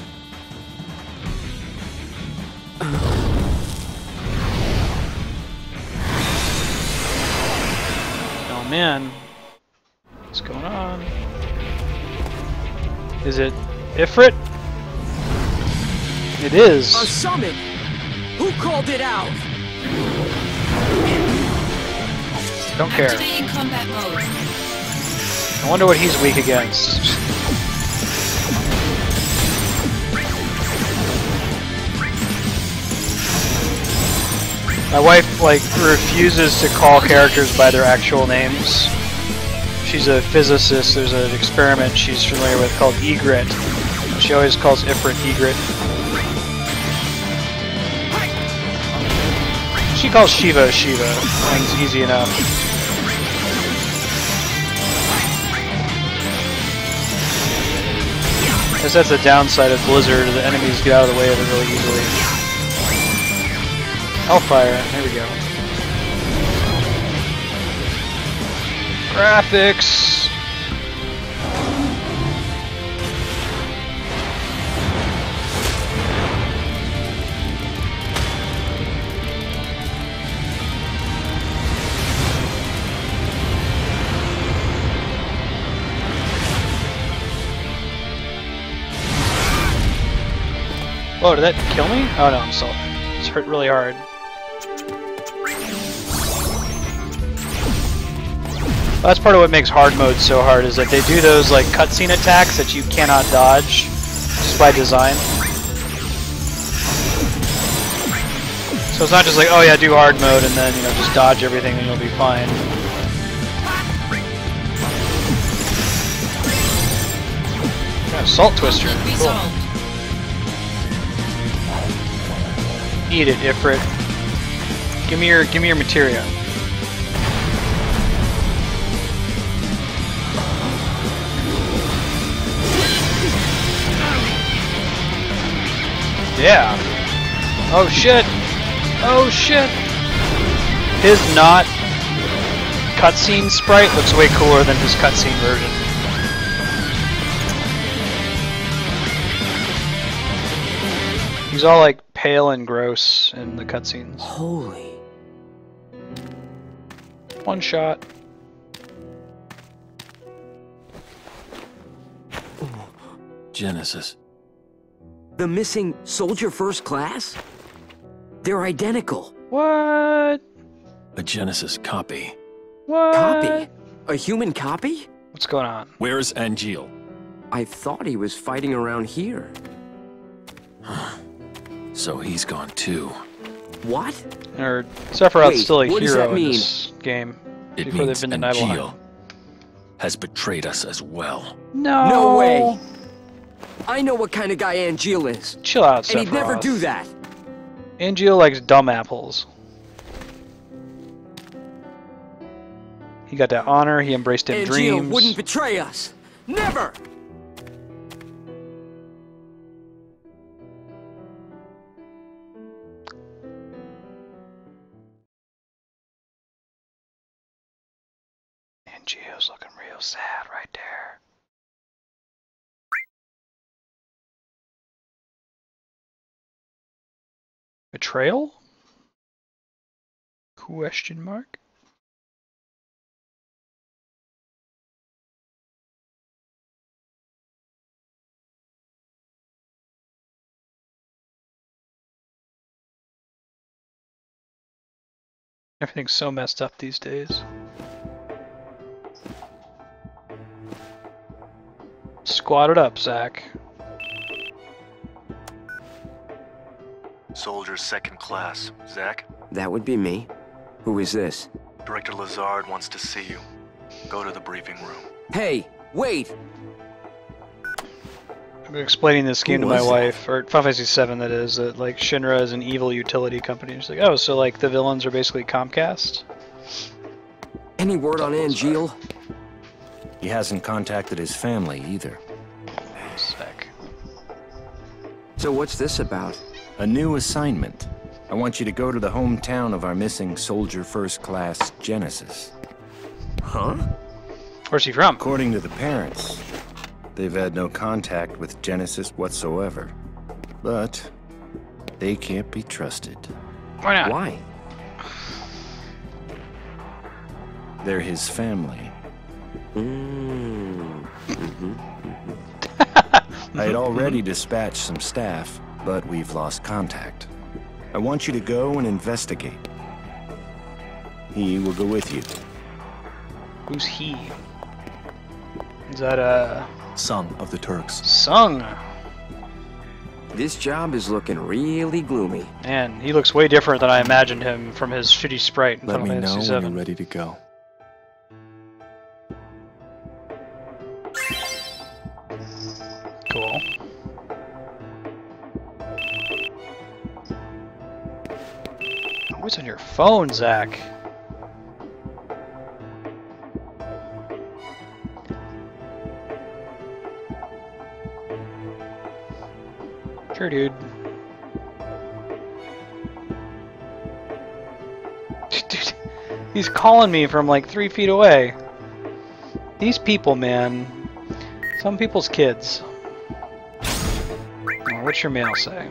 Oh man, what's going on? Is it Ifrit? It is. A summon! Who called it out? Don't care. Activating combat mode. I wonder what he's weak against. My wife, like, refuses to call characters by their actual names. She's a physicist. There's an experiment she's familiar with called Egret. She always calls Ifrit Egret. She calls Shiva Shiva. I think it's easy enough. I guess that's the downside of Blizzard. The enemies get out of the way of it really easily. Hellfire, there we go. Graphics! Whoa, did that kill me? Oh no, I'm still. It's hurt really hard. That's part of what makes hard mode so hard, is that they do those like cutscene attacks that you cannot dodge just by design. So it's not just like, oh yeah, do hard mode and then, you know, just dodge everything and you'll be fine. Yeah, Salt Twister. Cool. Eat it, Ifrit. Give me your materia. Yeah. Oh shit. Oh shit. His not cutscene sprite looks way cooler than his cutscene version. He's all like pale and gross in the cutscenes. Holy. One shot. Genesis. The missing soldier first class? They're identical. What? A Genesis copy. What? Copy? A human copy? What's going on? Where's Angeal? I thought he was fighting around here. So he's gone too. What? Or Sephiroth's Wait, still a what does hero that in mean? this game. It before they've means been to Nibelheim. Angeal has betrayed us as well. No. No way. I know what kind of guy Angeal is. Chill out, And he'd never Sephiroth. do that. Angeal likes dumb apples. He got that honor. He embraced in Angeal dreams. wouldn't betray us. Never! Angeal's looking real sad right there. Betrayal? Question mark? Everything's so messed up these days. Squat it up, Zach. Soldier second class. Zach? That would be me. Who is this? Director Lazard wants to see you. Go to the briefing room. Hey, wait! I've been explaining this game to my was wife, or Final Fantasy VII that is, that like Shinra is an evil utility company. She's like, oh, so like the villains are basically Comcast? Any word on Angeal? He hasn't contacted his family either. Sick. So what's this about? A new assignment. I want you to go to the hometown of our missing soldier first class, Genesis. Huh? Where's he from? According to the parents, they've had no contact with Genesis whatsoever. But they can't be trusted. Why not? Why? They're his family. I had already dispatched some staff, but we've lost contact. I want you to go and investigate. He will go with you. Who's he? Is that Son of the Turks. Sung? This job is looking really gloomy. Man, he looks way different than I imagined him from his shitty sprite in Let Final me know Fantasy when VII. you're ready to go. Cool. What's on your phone, Zach? Sure, dude. Dude, he's calling me from like 3 feet away. These people, man. Some people's kids. Oh, what's your mail say?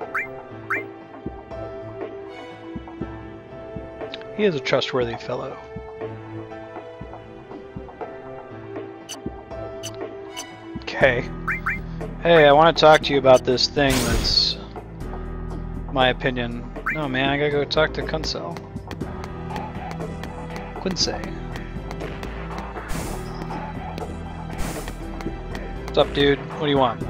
He is a trustworthy fellow. Okay. Hey, I want to talk to you about this thing that's my opinion. No, man, I gotta go talk to Kunsel. Quincy. What's up, dude? What do you want?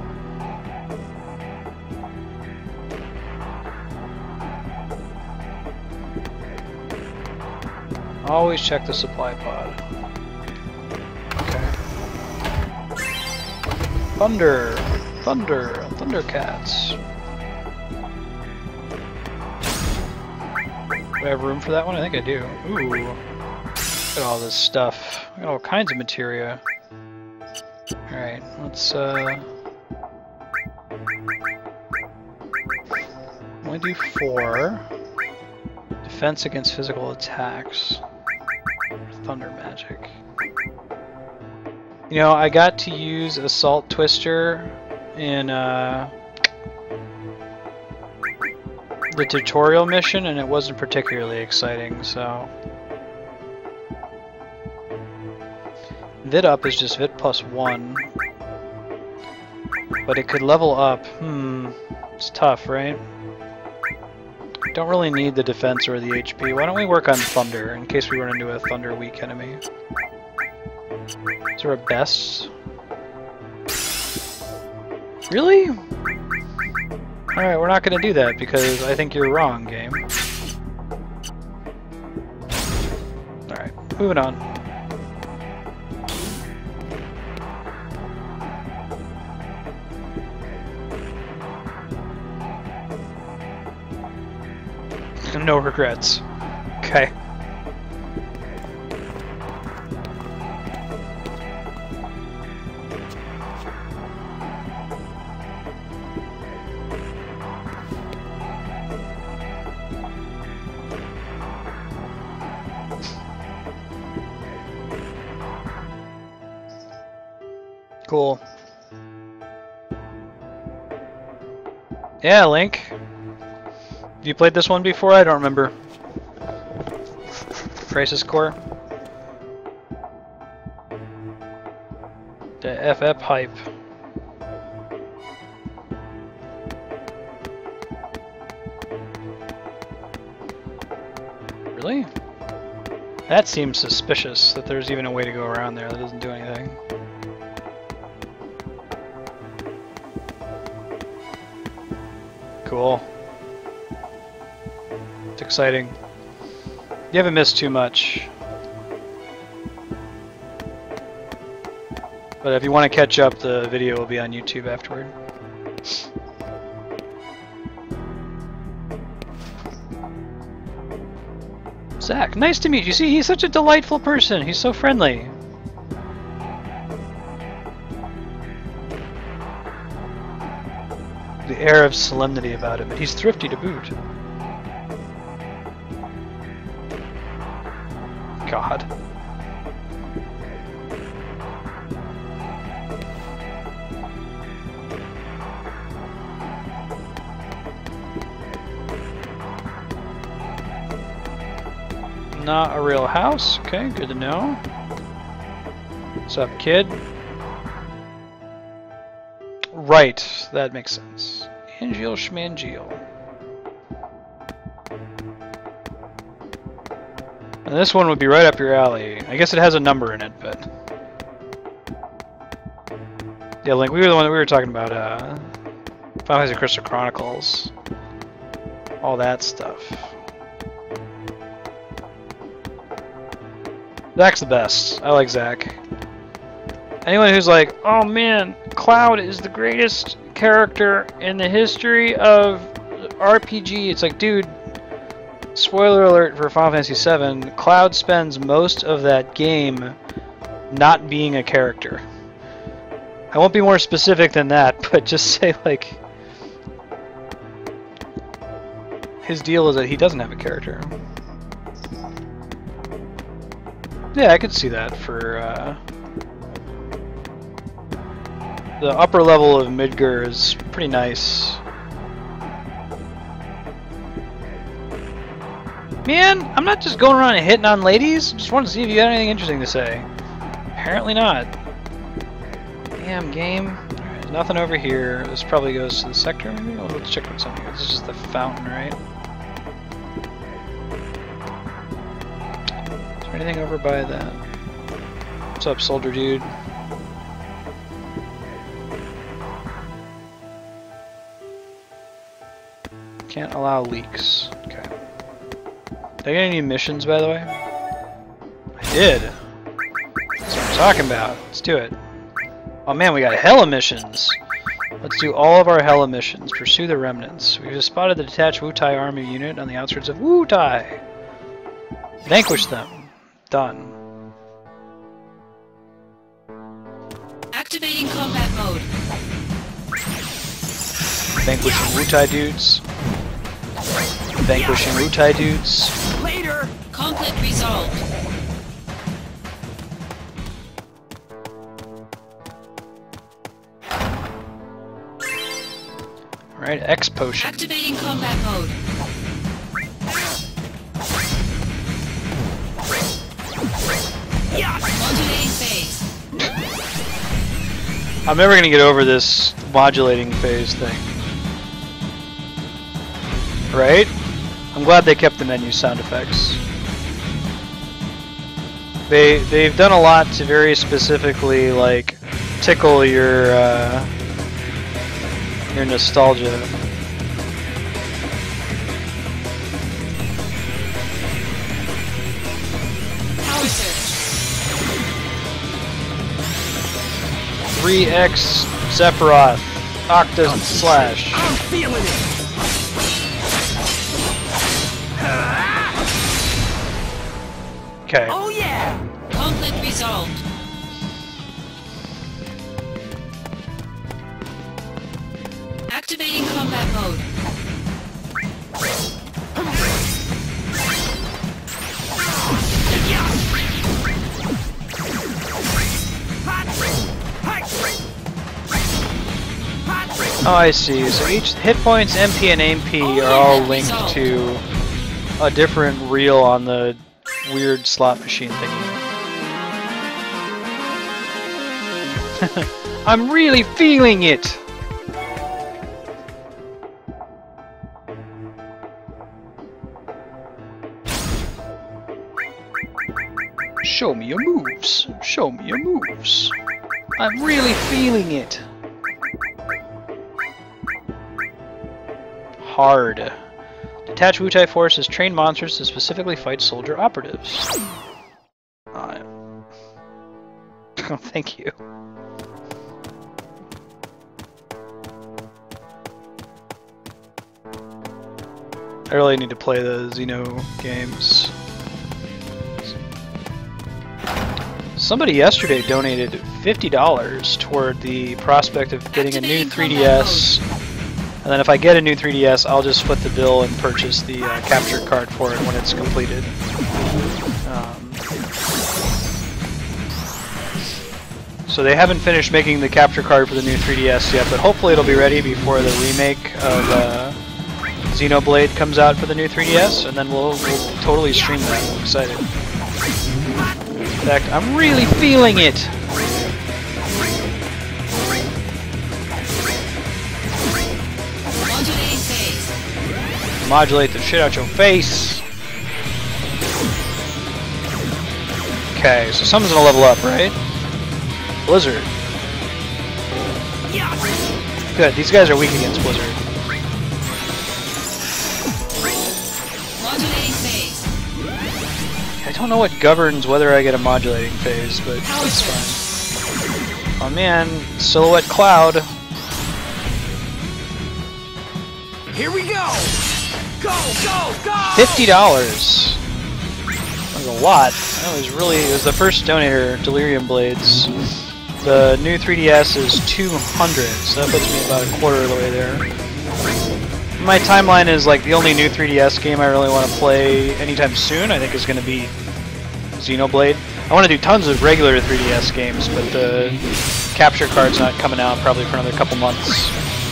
Always check the supply pod. Okay. Thunder! Thunder! Thundercats! Do I have room for that one? I think I do. Ooh. Look at all this stuff. I got all kinds of materia. Alright, let's only do 4. Defense against physical attacks. Thunder magic. You know, I got to use Assault Twister in the tutorial mission, and it wasn't particularly exciting, so... Vit up is just Vit plus 1. But it could level up. It's tough, right? Don't really need the defense or the HP. Why don't we work on Thunder, in case we run into a Thunder weak enemy? Is there a best? Really? Alright, we're not gonna do that, because I think you're wrong, game. Alright. moving on. No regrets. Okay. Cool. Yeah, Link. Have you played this one before? I don't remember. Crisis Core. The FF hype. Really? That seems suspicious that there's even a way to go around there that doesn't do anything. Cool. It's exciting. You haven't missed too much. But if you want to catch up, the video will be on YouTube afterward. Zach, nice to meet you. See, he's such a delightful person. He's so friendly. The air of solemnity about him, but he's thrifty to boot. God. Not a real house. Okay, good to know. What's up, kid? Right, that makes sense. Angeal Schmangeal. And this one would be right up your alley. I guess it has a number in it, but... Yeah, Link, we were talking about, Final Fantasy Crystal Chronicles. All that stuff. Zach's the best. I like Zach. Anyone who's like, oh man, Cloud is the greatest character in the history of RPG. It's like, dude, spoiler alert for Final Fantasy VII, Cloud spends most of that game not being a character. I won't be more specific than that, but just say, like, his deal is that he doesn't have a character. Yeah, I could see that for, the upper level of Midgar is pretty nice. Man, I'm not just going around and hitting on ladies. Just wanted to see if you had anything interesting to say. Apparently not. Damn game. Alright, nothing over here. This probably goes to the sector, maybe? Oh, let's check what's on here. This is just the fountain, right? Is there anything over by that? What's up, soldier dude? Can't allow leaks. Okay. Did I get any missions, by the way? I did. That's what I'm talking about. Let's do it. Oh man, we got hella missions. Let's do all of our hella missions. Pursue the remnants. We've just spotted the detached Wutai army unit on the outskirts of Wutai. Vanquish them. Done. Activating combat mode. Vanquishing Wutai dudes. Vanquishing Wutai dudes. Later! Conflict resolved. Alright, X potion. Activating combat mode. Modulating phase. I'm never gonna get over this modulating phase thing. Right? I'm glad they kept the menu sound effects. They've done a lot to very specifically like tickle your nostalgia. Power surge. 3X Sephiroth. Octa Slash. I'm feeling it. Okay. Oh yeah. Conflict resolved. Activating combat mode. Oh, I see. So each hit points, MP, and AP are all linked to a different reel on the weird slot machine thingy. I'm really feeling it! Show me your moves. Show me your moves. I'm really feeling it. Hard. Detach Wutai forces train monsters to specifically fight soldier operatives. Oh, thank you. I really need to play the Xeno games. Somebody yesterday donated $50 toward the prospect of getting a new 3DS. And then if I get a new 3DS, I'll just foot the bill and purchase the capture card for it when it's completed. So they haven't finished making the capture card for the new 3DS yet, but hopefully it'll be ready before the remake of Xenoblade comes out for the new 3DS, and then we'll totally stream that. I'm excited. In fact, I'm really feeling it! Modulate the shit out your face. Okay, so someone's gonna level up, right? Blizzard. Good, these guys are weak against Blizzard. Modulating phase. I don't know what governs whether I get a modulating phase, but that's fine. Oh man, Silhouette Cloud. Here we go. Go, go, go! $50. That was a lot. That was really, it was the first donator, Delirium Blades. The new 3DS is $200, so that puts me about a quarter of the way there. My timeline is like the only new 3DS game I really want to play anytime soon, I think is going to be Xenoblade. I want to do tons of regular 3DS games, but the capture card's not coming out probably for another couple months.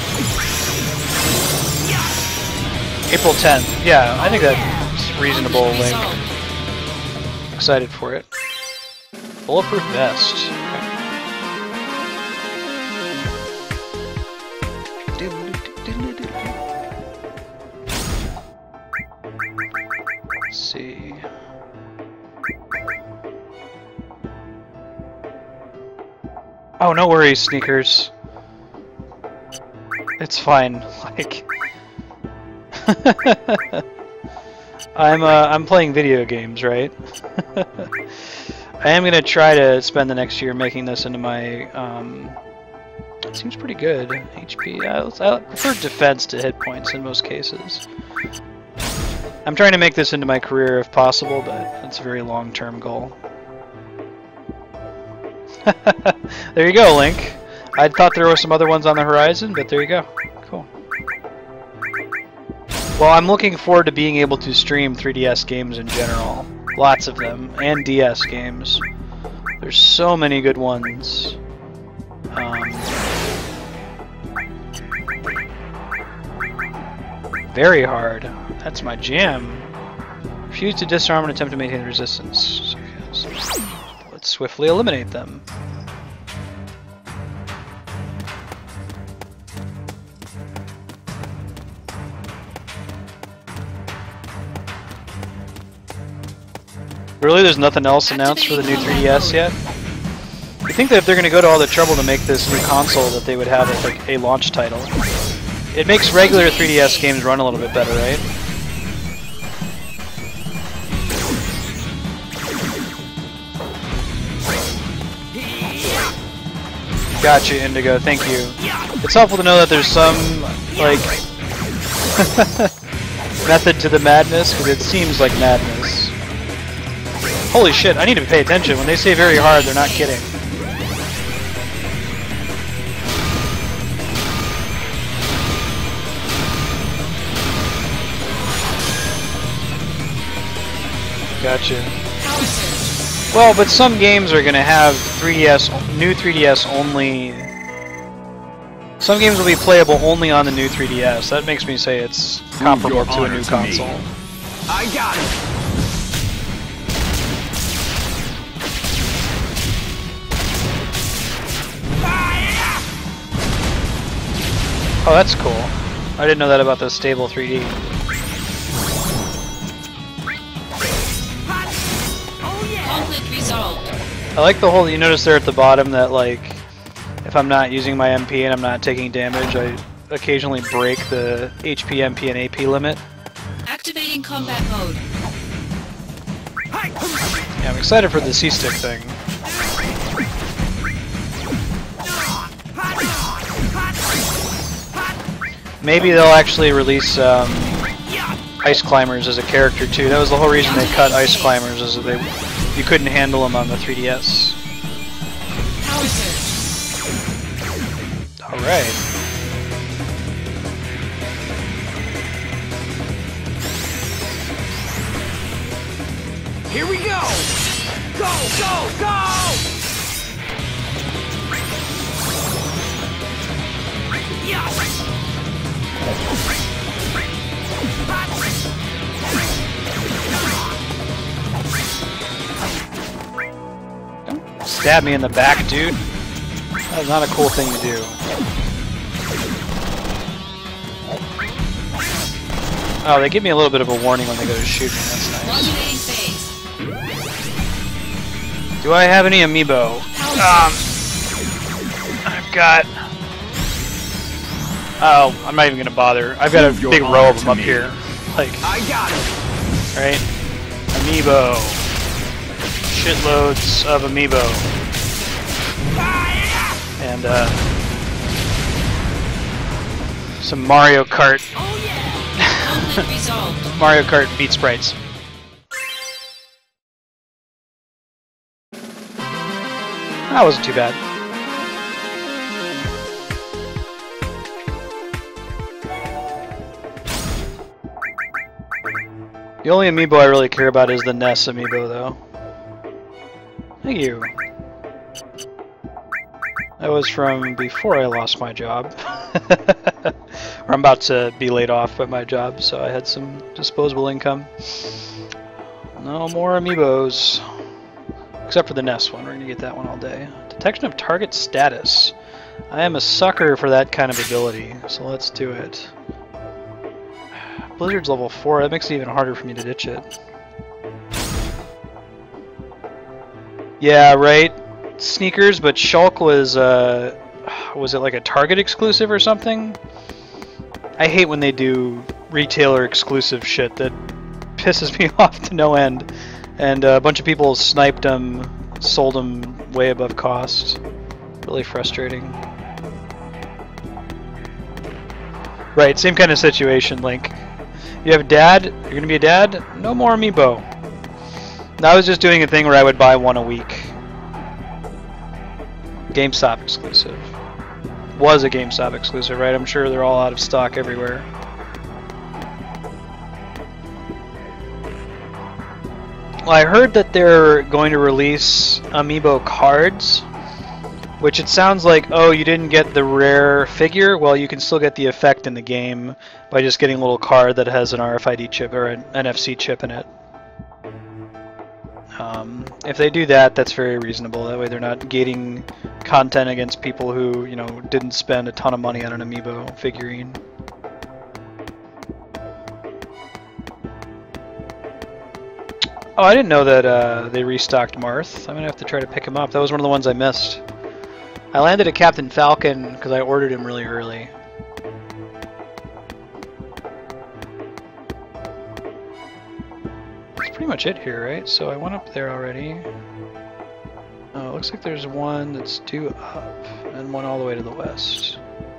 April 10th. Yeah, I think that's reasonable, Link. Excited for it. Bulletproof vest. Let's see. Oh, no worries, Sneakers. It's fine. Like. I'm playing video games, right? I am gonna try to spend the next year making this into my. It seems pretty good. HP. I prefer defense to hit points in most cases. I'm trying to make this into my career if possible, but it's a very long-term goal. There you go, Link. I thought there were some other ones on the horizon, but there you go. Cool. Well, I'm looking forward to being able to stream 3DS games in general. Lots of them. And DS games. There's so many good ones. Very hard. That's my jam. Refuse to disarm and attempt to maintain resistance. So let's swiftly eliminate them. Really, there's nothing else announced for the new 3DS yet? You think that if they're going to go to all the trouble to make this new console that they would have it like a launch title? It makes regular 3DS games run a little bit better, right? Gotcha, Indigo. Thank you. It's helpful to know that there's some like method to the madness, because it seems like madness. Holy shit! I need to pay attention. When they say very hard, they're not kidding. Gotcha. Well, but some games are going to have 3DS, new 3DS only. Some games will be playable only on the new 3DS. That makes me say it's comparable to a new console. I got it. Oh, that's cool. I didn't know that about the stable 3D. Conflict resolved. I like the whole, you notice there at the bottom that like, if I'm not using my MP and I'm not taking damage, I occasionally break the HP, MP, and AP limit. Activating combat mode. Yeah, I'm excited for the C-stick thing. Maybe they'll actually release Ice Climbers as a character too. That was the whole reason they cut Ice Climbers, is that you couldn't handle them on the 3DS. Power surge. Alright. Here we go! Go, go, go! Don't stab me in the back, dude. That's not a cool thing to do. Oh, they give me a little bit of a warning when they go to shoot me. That's nice. Modulating phase. Do I have any amiibo? I've got... Oh, I'm not even gonna bother. I've got a big row of them up here. Like, I got it. right? Amiibo. Shitloads of amiibo. And, some Mario Kart. Oh yeah. Conflict resolved. Mario Kart beat sprites. That wasn't too bad. The only amiibo I really care about is the Ness amiibo, though. Thank you. That was from before I lost my job. Or I'm about to be laid off at my job, so I had some disposable income. No more amiibos. Except for the Ness one, we're gonna get that one all day. Detection of target status. I am a sucker for that kind of ability, so let's do it. Blizzard's level 4, that makes it even harder for me to ditch it. Yeah, right? Sneakers, but Shulk was it like a Target exclusive or something? I hate when they do retailer exclusive shit. That pisses me off to no end. And a bunch of people sniped them, sold them way above cost. Really frustrating. Right, same kind of situation. Like, you have a dad, you're gonna be a dad, no more amiibo. I was just doing a thing where I would buy one a week. GameStop exclusive. Was a GameStop exclusive, right? I'm sure they're all out of stock everywhere. Well, I heard that they're going to release amiibo cards, which it sounds like, oh, you didn't get the rare figure? Well, you can still get the effect in the game by just getting a little card that has an RFID chip or an NFC chip in it. If they do that, that's very reasonable. That way they're not gating content against people who, you know, didn't spend a ton of money on an amiibo figurine. Oh, I didn't know that they restocked Marth. I'm gonna have to try to pick him up. That was one of the ones I missed. I landed at Captain Falcon because I ordered him really early. That's pretty much it here, right? So I went up there already. Oh, it looks like there's one that's due up and one all the way to the west.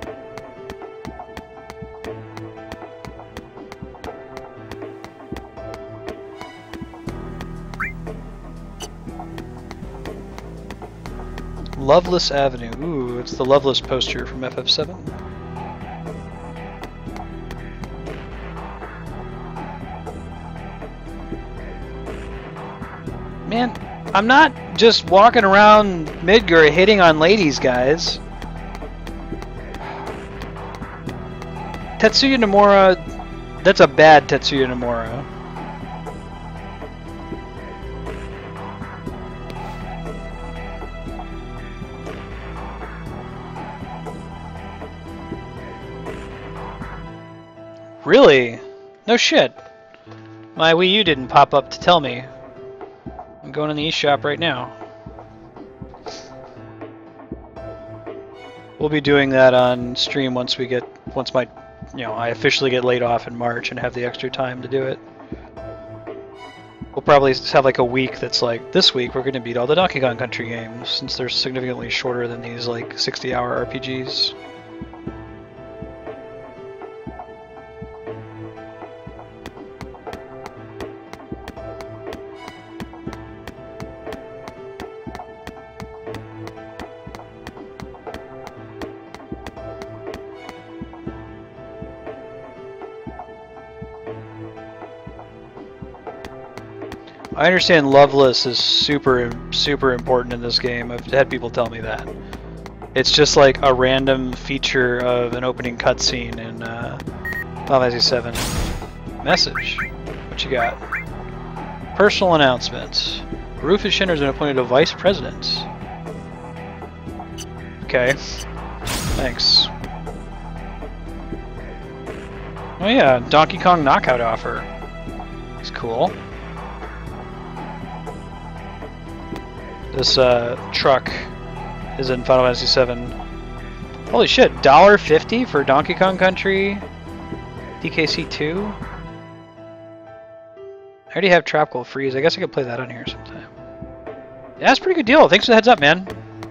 Loveless Avenue. Ooh, it's the Loveless poster from FF7. Man, I'm not just walking around Midgar hitting on ladies, guys. Tetsuya Nomura, that's a bad Tetsuya Nomura. Really? No shit. My Wii U didn't pop up to tell me. I'm going in the eShop right now. We'll be doing that on stream once my, I officially get laid off in March and have the extra time to do it. We'll probably have like a week that's like, this week we're going to beat all the Donkey Kong Country games, since they're significantly shorter than these like 60-hour RPGs. I understand Loveless is super important in this game. I've had people tell me that. It's just like a random feature of an opening cutscene in Final Fantasy 7. Message. What you got? Personal announcements. Rufus Shinner has been appointed a vice president. Okay. Thanks. Oh yeah, Donkey Kong Knockout offer. It's cool. This truck is in Final Fantasy 7. Holy shit, $1.50 for Donkey Kong Country DKC 2? I already have Tropical Freeze. I guess I could play that on here sometime. Yeah, that's a pretty good deal. Thanks for the heads up, man.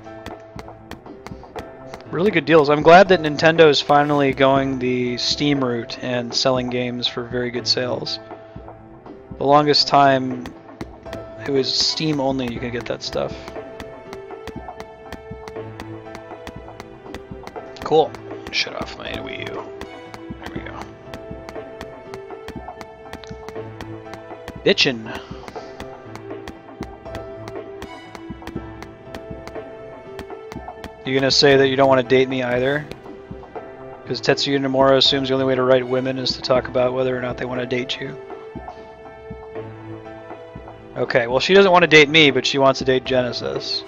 Really good deals. I'm glad that Nintendo is finally going the Steam route and selling games for very good sales. The longest time, it was Steam only you could get that stuff. Cool. Shut off my Wii U. There we go. Bitchin'. You gonna say that you don't want to date me either? Because Tetsuya Nomura assumes the only way to write women is to talk about whether or not they want to date you. Okay, well she doesn't want to date me, but she wants to date Genesis.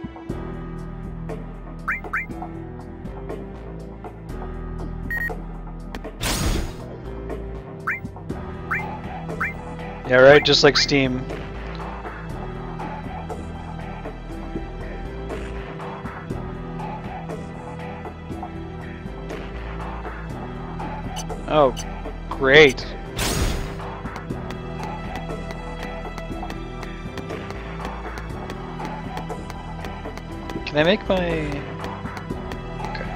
Yeah, right? Just like Steam. Oh, great. Can I make my... Okay.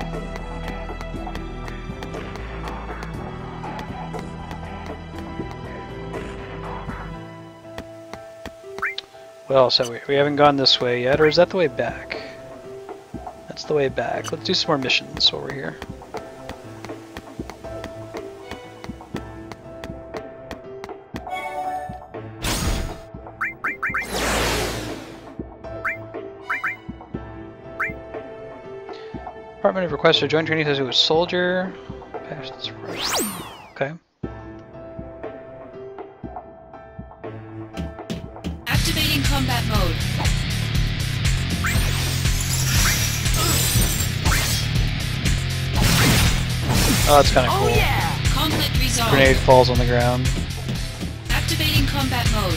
What else have we? We haven't gone this way yet, or is that the way back? That's the way back. Let's do some more missions while we're here. Department of requests to join training says it was soldier. Okay. Activating combat mode. Oh, that's kind of cool. Yeah. Conflict resolved. Grenade falls on the ground. Activating combat mode.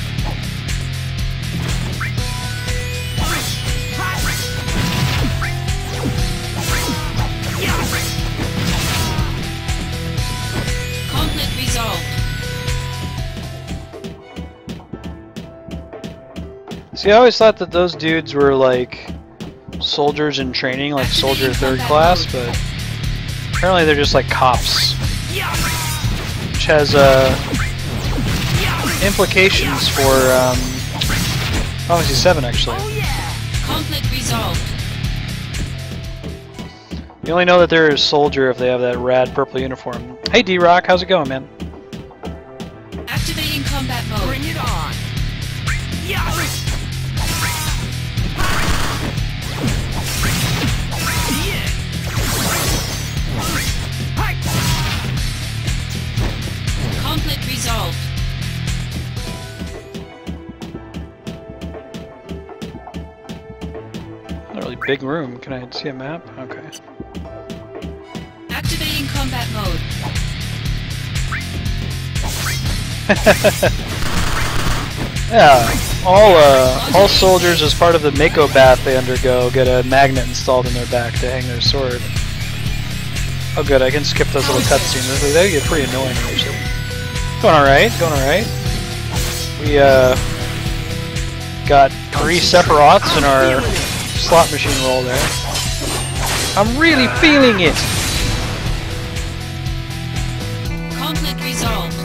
Conflict resolved. See, I always thought that those dudes were like soldiers in training, like soldier 3rd class, but apparently they're just like cops. Which has implications for Final Fantasy 7 actually. Conflict resolved. You only know that they're a soldier if they have that rad purple uniform. Hey D-Rock, how's it going, man? Activating combat mode. Bring it on. Conflict resolved. Not a really big room. Can I see a map? Okay. Activating combat mode. Yeah, all soldiers as part of the Mako bath they undergo get a magnet installed in their back to hang their sword. Oh good, I can skip those little cutscenes. They get pretty annoying usually. Going alright, going alright. We got 3 Sephiroths in our slot machine roll there. I'm really feeling it! Conflict resolved.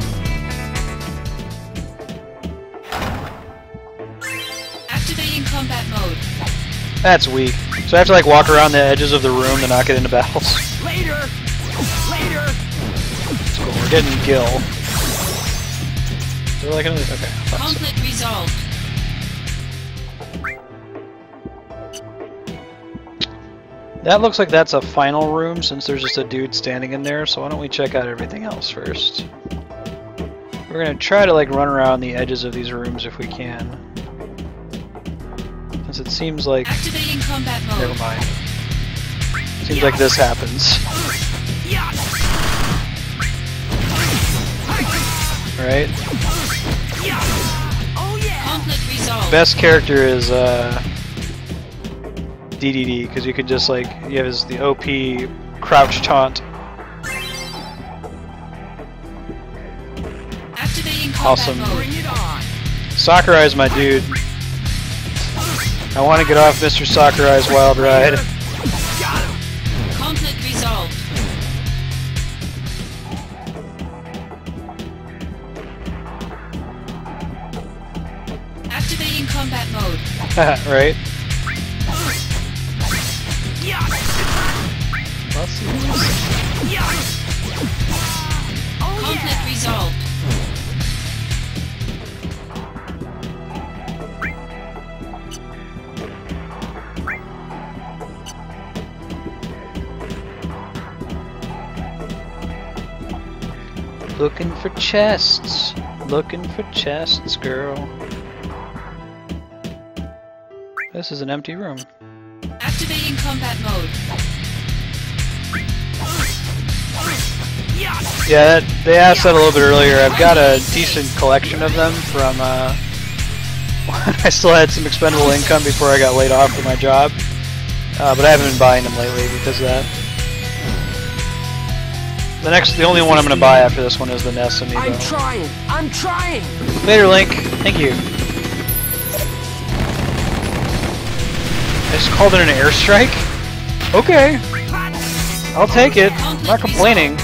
Activating combat mode. That's weak. So I have to like walk around the edges of the room to not get into battles. Later. Later. That's cool. We're getting Gil. Is there like another? Okay. Conflict resolved. That looks like that's a final room since there's just a dude standing in there. So why don't we check out everything else first? We're gonna try to like run around the edges of these rooms if we can. Since it seems like... Activating combat mode. Never mind. Seems like this happens. Right? Conflict resolved. Best character is DDD, because you can just like, he has the OP crouch taunt. Activating combat Awesome. mode. Sakurai's my dude. I want to get off Mr. Sakurai's wild ride. Conflict resolved. Activating combat mode. Right? Conflict resolved. Looking for chests. Looking for chests, girl. This is an empty room. Activating combat mode. Yeah, they asked that a little bit earlier. I've got a decent collection of them from when I still had some expendable income before I got laid off from my job. But I haven't been buying them lately because of that. The only one I'm going to buy after this one is the Ness amiibo. I'm trying. I'm trying. Later, Link. Thank you. I just called it an airstrike? Okay. I'll take it. I'm not complaining.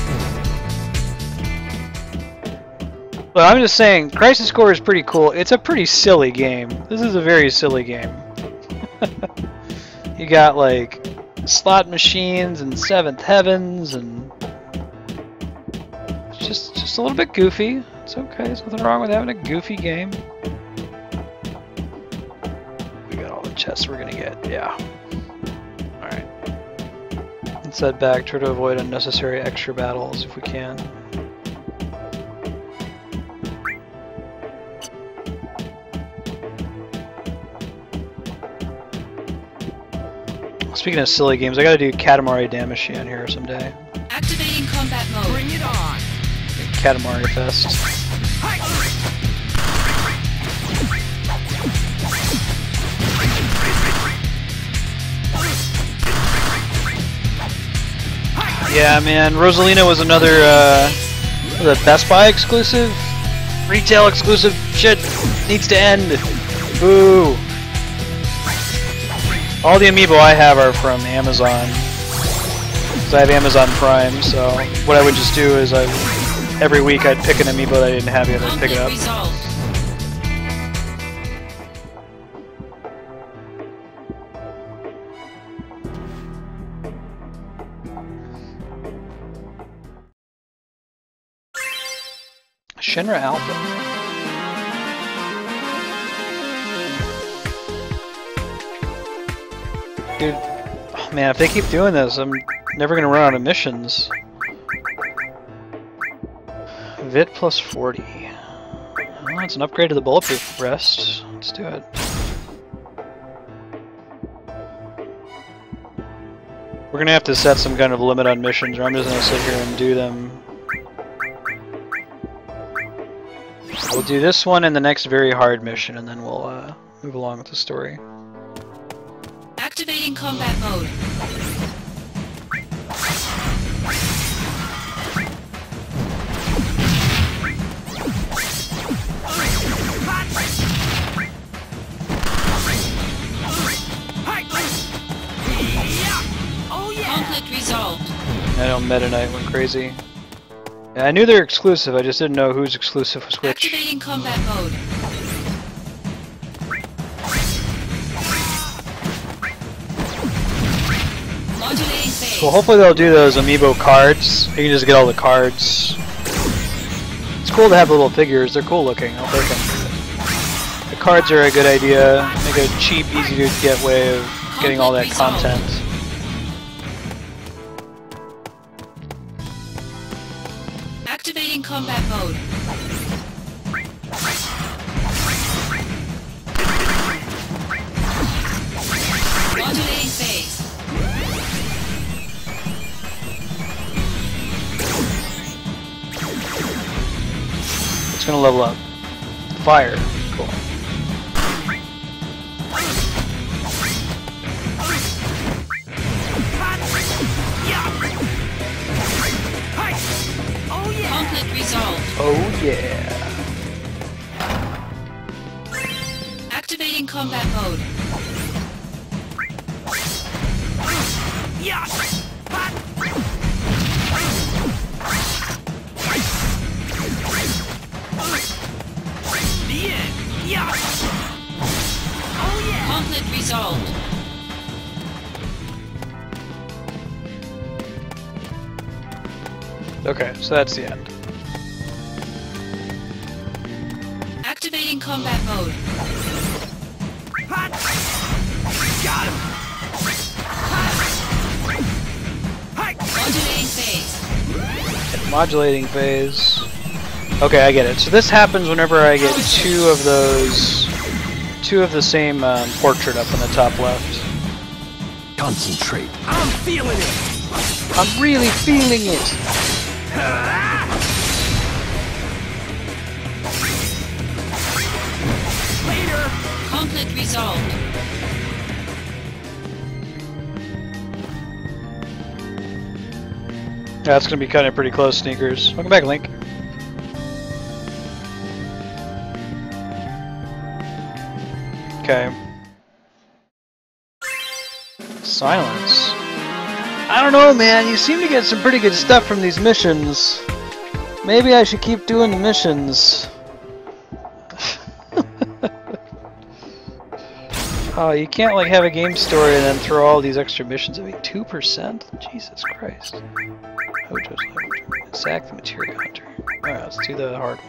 But I'm just saying, Crisis Core is pretty cool. It's a pretty silly game. This is a very silly game. You got like slot machines and Seventh Heavens and it's just a little bit goofy. It's okay. There's nothing wrong with having a goofy game. We got all the chests we're gonna get. Yeah. All right. Let's head back. Try to avoid unnecessary extra battles if we can. Speaking of silly games, I gotta do Katamari Damacy on here someday. Activating combat mode. Bring it on. Katamari Fest. Yeah, man, Rosalina was another the Best Buy exclusive, retail exclusive shit needs to end. Boo! All the amiibo I have are from Amazon. Because I have Amazon Prime, so what I would just do is every week I'd pick an amiibo that I didn't have yet and I'd pick it up. Resolved. Shinra Alpha. Dude, oh man, if they keep doing this, I'm never gonna run out of missions. Vit plus 40. Well, it's an upgrade to the bulletproof vest. Let's do it. We're gonna have to set some kind of limit on missions, or I'm just gonna sit here and do them. We'll do this one and the next very hard mission, and then we'll move along with the story. Activating combat mode. Conflict resolved. I know Meta Knight went crazy. Yeah, I knew they were exclusive, I just didn't know who's exclusive was which. Activating combat mode. Modulating phase. Well, hopefully they'll do those amiibo cards. You can just get all the cards. It's cool to have the little figures. They're cool looking. I'll take them. The cards are a good idea. Make a cheap, easy to get way of getting all that content. Activating combat mode. Modulating phase. It's gonna level up. Fire. Cool. Conflict resolved. Oh yeah. Activating combat mode. Conflict resolved. Okay, so that's the end. Activating combat mode. Got him. Modulating phase. Modulating phase. Okay, I get it. So this happens whenever I get two of the same portrait up in the top left. Concentrate. I'm feeling it! I'm really feeling it! Later. Conflict resolved. That's gonna be kind of pretty close, Sneakers. Welcome back, Link. Okay. Silence. I don't know, man. You seem to get some pretty good stuff from these missions. Maybe I should keep doing the missions. Oh, you can't like have a game story and then throw all these extra missions at me. 2%? Jesus Christ. Hojo's Laboratory. Zack the Materia Hunter. Alright, let's do the hard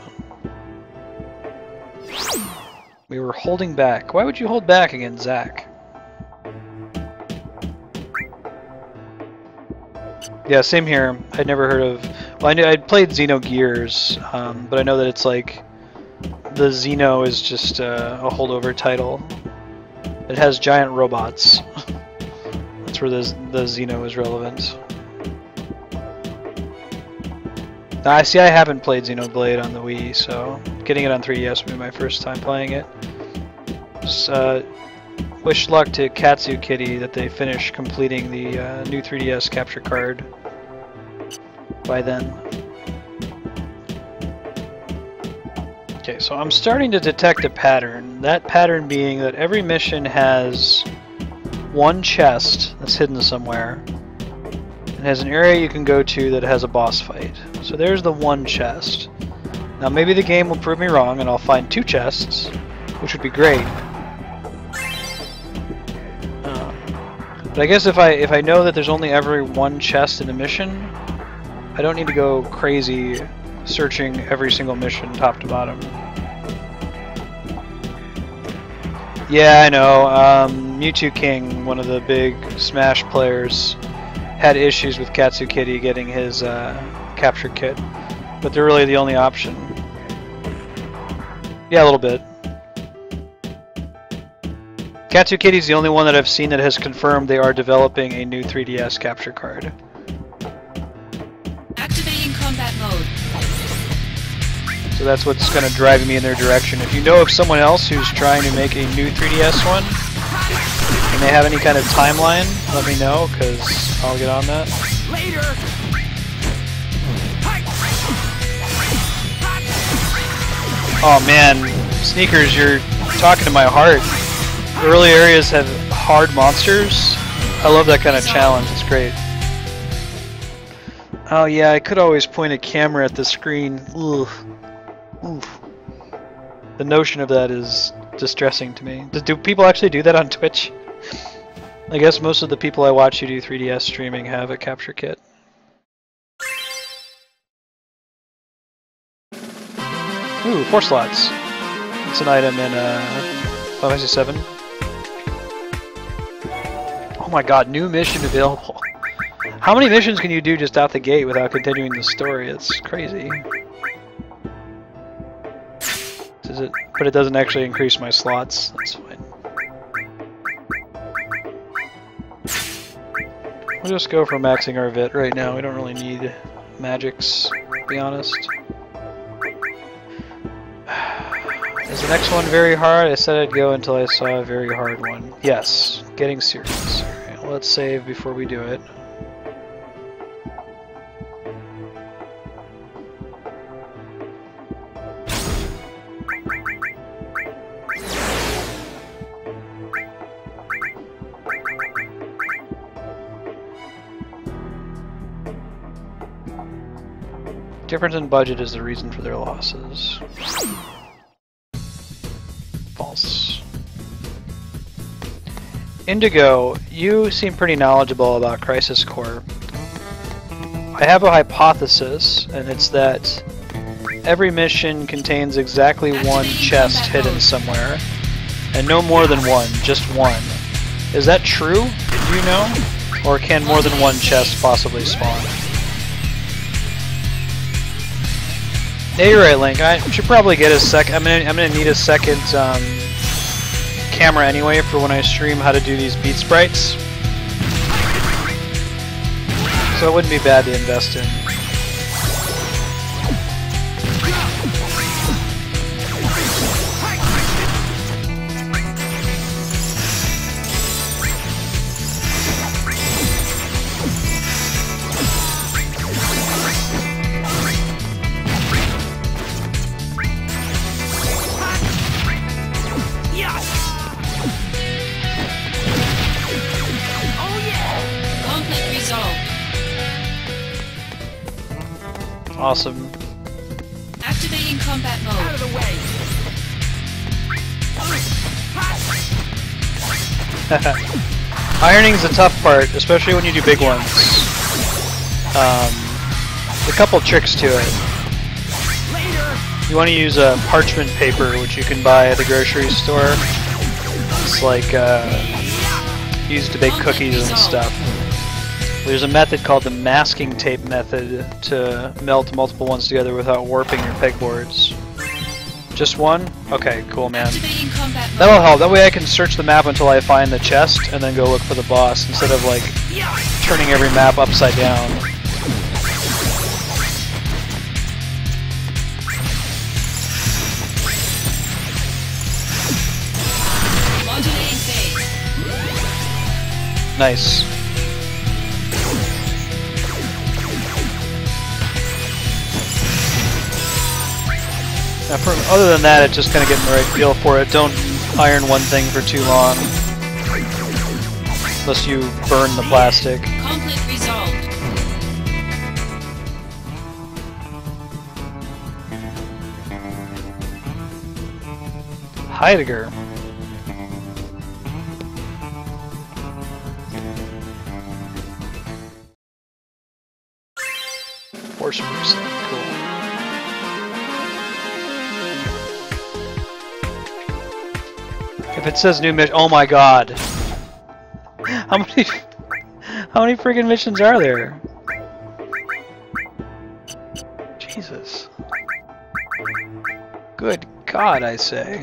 one. We were holding back. Why would you hold back against Zack? Yeah, same here. I'd never heard of... Well, I'd played Xenogears, but I know that it's like... The Xeno is just a holdover title. It has giant robots. That's where the Xeno is relevant. I see. I haven't played Xenoblade on the Wii, so getting it on 3DS will be my first time playing it. Just, wish luck to Katsu Kitty that they finish completing the new 3DS capture card by then. Okay, so I'm starting to detect a pattern. That pattern being that every mission has one chest that's hidden somewhere. It has an area you can go to that has a boss fight. So there's the one chest. Now maybe the game will prove me wrong and I'll find two chests, which would be great. But I guess if I know that there's only ever one chest in a mission, I don't need to go crazy searching every single mission top to bottom. Yeah, I know. Mewtwo King, one of the big Smash players, had issues with Katsu Kitty getting his capture kit, but they're really the only option. Yeah, a little bit. Katsu Kitty's the only one that I've seen that has confirmed they are developing a new 3DS capture card. Activating combat mode. So that's what's going to drive me in their direction. If you know of someone else who's trying to make a new 3DS one, and they have any kind of timeline, let me know, because I'll get on that. Later. Oh man, Sneakers, you're talking to my heart. Early areas have hard monsters. I love that kind of challenge, it's great. Oh yeah, I could always point a camera at the screen. Ugh. Oof. The notion of that is distressing to me. Do people actually do that on Twitch? I guess most of the people I watch who do 3DS streaming have a capture kit. Ooh, 4 slots. It's an item in Final Fantasy VII. Oh my god, new mission available. How many missions can you do just out the gate without continuing the story? It's crazy. But it doesn't actually increase my slots. That's fine. We'll just go for maxing our VIT right now. We don't really need magics, to be honest. Is the next one very hard? I said I'd go until I saw a very hard one. Yes, getting serious. Alright, let's save before we do it. Difference in budget is the reason for their losses. False. Indigo, you seem pretty knowledgeable about Crisis Core. I have a hypothesis, and it's that every mission contains exactly one chest hidden somewhere, and no more than one, just one. Is that true? Do you know? Or can more than one chest possibly spawn? Yeah, you're right, Link. I should probably get a sec. I'm gonna need a second camera anyway for when I stream how to do these beat sprites. So it wouldn't be bad to invest in. Awesome. Activating combat mode. Out of the way. Ironing's the tough part, especially when you do big ones. A couple tricks to it. You want to use parchment paper, which you can buy at the grocery store. It's like used to bake cookies and stuff. There's a method called the masking tape method to melt multiple ones together without warping your pegboards. Just one? Okay, cool, man. That'll help. That way I can search the map until I find the chest and then go look for the boss instead of like turning every map upside down. Nice. Now other than that, it's just kind of getting the right feel for it. Don't iron one thing for too long. Unless you burn the plastic. Conflict resolved. Heidegger. Force reversal. Cool. If it says new mission, oh my god! How many friggin' missions are there? Jesus. Good God, I say.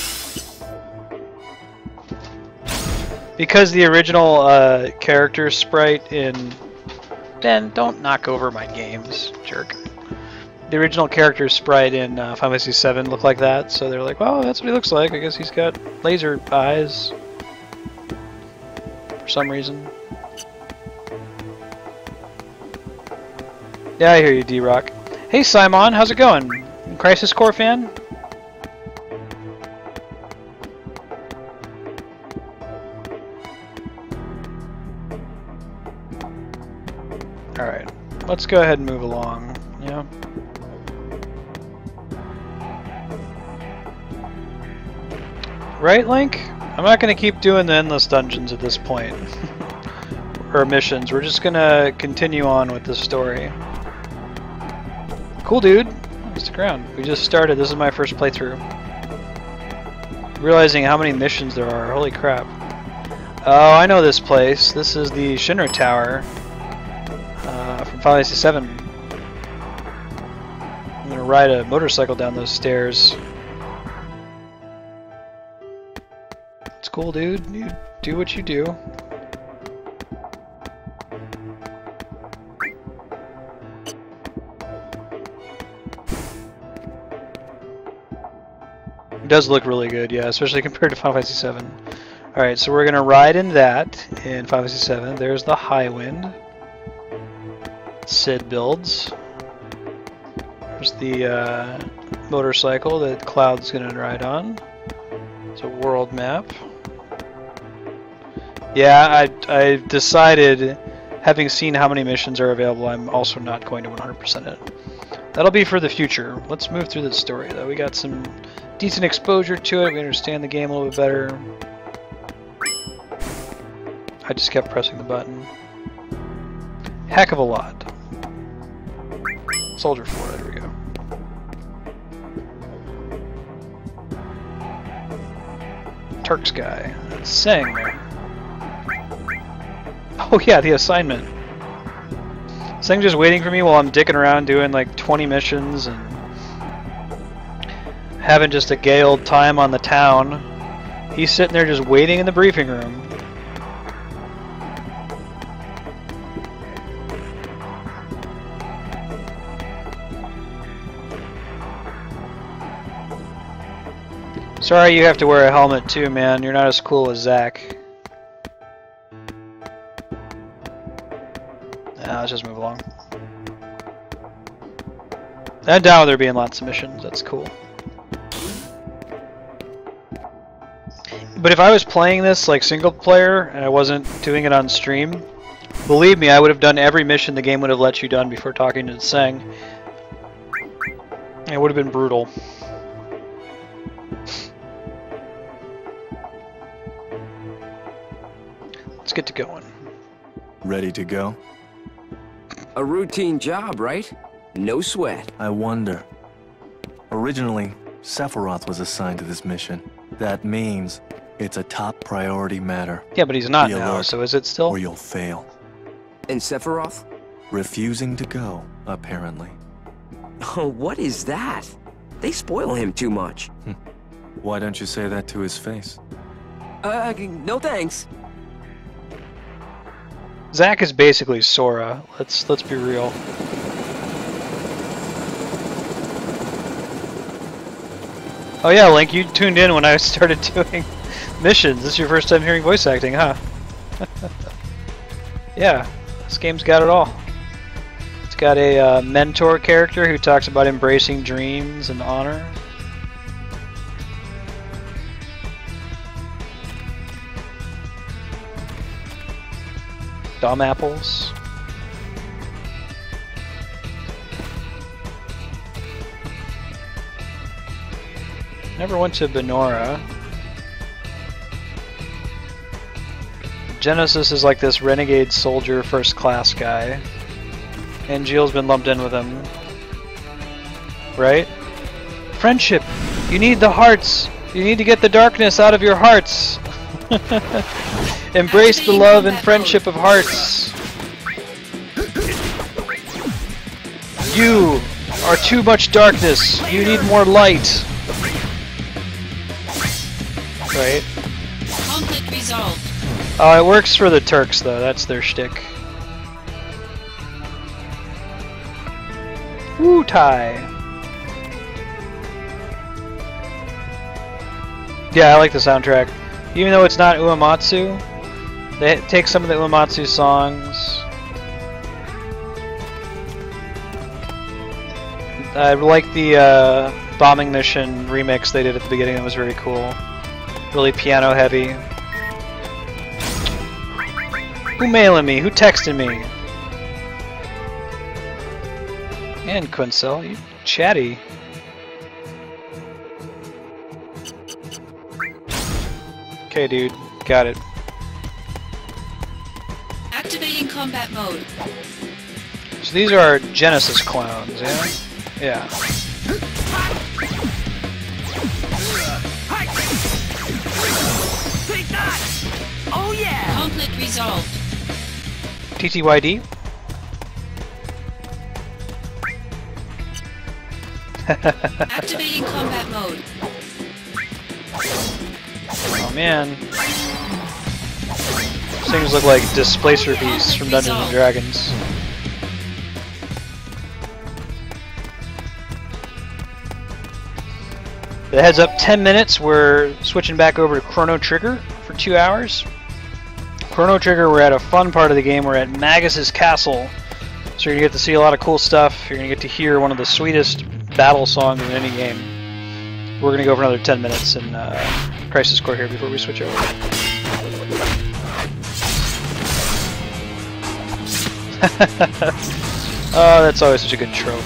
Because the original character sprite in... Ben, don't knock over my games, jerk. The original character sprite in Final Fantasy VII looked like that, so they're like, well, that's what he looks like. I guess he's got laser eyes. For some reason. Yeah, I hear you, D-Rock. Hey, Simon, how's it going? Crisis Core fan? Alright, let's go ahead and move along. Yeah. Right, Link? I'm not going to keep doing the endless dungeons at this point. Or missions. We're just going to continue on with the story. Cool, dude. Stick around. We just started. This is my first playthrough. Realizing how many missions there are. Holy crap. Oh, I know this place. This is the Shinra Tower. From Final Fantasy VII. I'm going to ride a motorcycle down those stairs. It's cool, dude. You do what you do. It does look really good, yeah, especially compared to Final Fantasy VII. Alright, so we're going to ride in that in Final Fantasy VII. There's the Highwind. Cid builds. There's the motorcycle that Cloud's going to ride on. It's a world map. Yeah, I decided, having seen how many missions are available, I'm also not going to 100% it. That'll be for the future. Let's move through the story, though. We got some decent exposure to it. We understand the game a little bit better. I just kept pressing the button. Heck of a lot. Soldier 4, there we go. Turks guy. That's Sing. Oh yeah, the assignment. Sing just waiting for me while I'm dicking around doing like 20 missions and having just a gay old time on the town. He's sitting there just waiting in the briefing room. Sorry you have to wear a helmet too, man. You're not as cool as Zack. Let's just move along. And now there being lots of missions. That's cool. But if I was playing this like single player and I wasn't doing it on stream, believe me, I would have done every mission the game would have let you done before talking to Tseng. It would have been brutal. Let's get to going. Ready to go? A routine job, right? No sweat. I wonder. Originally, Sephiroth was assigned to this mission. That means it's a top priority matter. Yeah, but he's not Be now, alert, so is it still? or you'll fail. And Sephiroth? Refusing to go, apparently. Oh, what is that? They spoil him too much. Why don't you say that to his face? No thanks. Zack is basically Sora. Let's be real. Oh yeah, Link, you tuned in when I started doing missions. This is your first time hearing voice acting, huh? Yeah, this game's got it all. It's got a mentor character who talks about embracing dreams and honor. Dumb apples. Never went to Benora. Genesis is like this renegade soldier first class guy. And Gilles been lumped in with him. Right? Friendship! You need the hearts! You need to get the darkness out of your hearts! Embrace the love and friendship of hearts! You are too much darkness! You need more light! Right? Conflict resolved. Oh, it works for the Turks though, that's their shtick. Wu-Tai! Yeah, I like the soundtrack. Even though it's not Uematsu, they take some of the Uematsu songs. I like the bombing mission remix they did at the beginning. That was very cool. Really piano heavy. Who mailing me? Who texting me? And Quincel, you chatty. Okay, dude, got it. Activating combat mode. So these are Genesis clones, yeah? Yeah. Take that! Oh yeah! Conflict resolved. TTYD? Activating combat mode. Oh man. These things look like displacer beasts from Dungeons and Dragons. The heads up 10 minutes, we're switching back over to Chrono Trigger for 2 hours. Chrono Trigger, we're at a fun part of the game, we're at Magus's Castle. So you're going to get to see a lot of cool stuff, you're going to get to hear one of the sweetest battle songs in any game. We're going to go for another 10 minutes in Crisis Core here before we switch over. Oh, that's always such a good trope.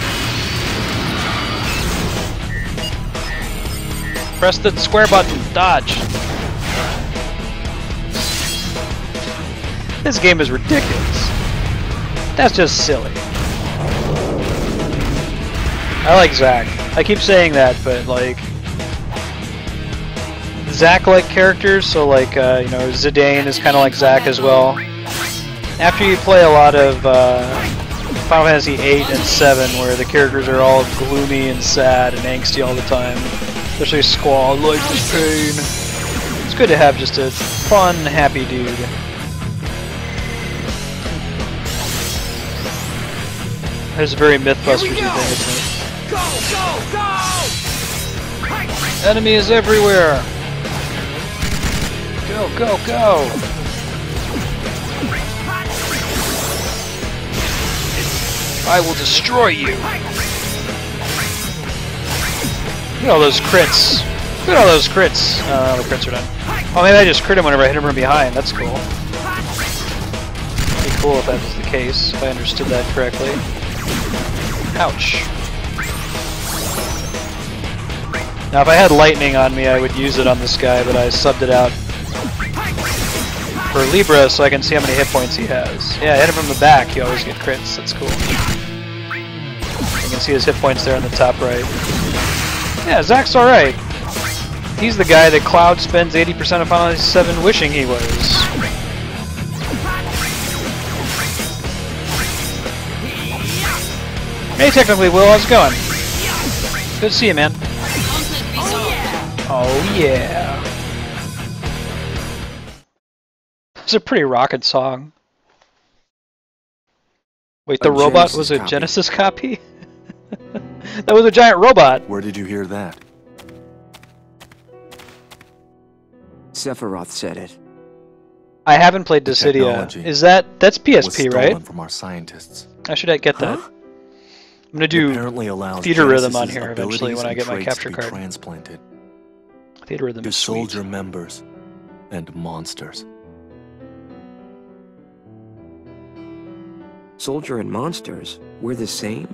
Press the square button, dodge. This game is ridiculous. That's just silly. I like Zack. I keep saying that, but like Zack-like characters, so like you know, Zidane is kind of like Zack as well. After you play a lot of Final Fantasy 8 and 7, where the characters are all gloomy and sad and angsty all the time, especially Squall, life is pain. It's good to have just a fun, happy dude. There's a very Mythbusters thing, isn't it? Go, go, go! Enemies everywhere! Go, go, go! I will destroy you! Look at all those crits! Look at all those crits! The crits are done. Oh, maybe I just crit him whenever I hit him from behind. That's cool. It'd be cool if that was the case, if I understood that correctly. Ouch. Now if I had lightning on me I would use it on this guy, but I subbed it out for Libra so I can see how many hit points he has. Yeah, hit him from the back, you always get crits, that's cool. You can see his hit points there in the top right. Yeah, Zack's alright. He's the guy that Cloud spends 80% of Final Fantasy VII wishing he was. Hey, technically, Will, how's it going? Good to see you, man. Oh yeah. It's a pretty rockin' song. Wait, the robot was a Genesis copy? That was a giant robot! Where did you hear that? Sephiroth said it. I haven't played Dissidia. Is that's PSP, right? From our scientists. I should get that. I'm gonna do Theater Rhythm on here eventually when I get my capture card. Transplanted Theater Rhythm to is sweet. soldier members and monsters. Soldier and monsters, we're the same?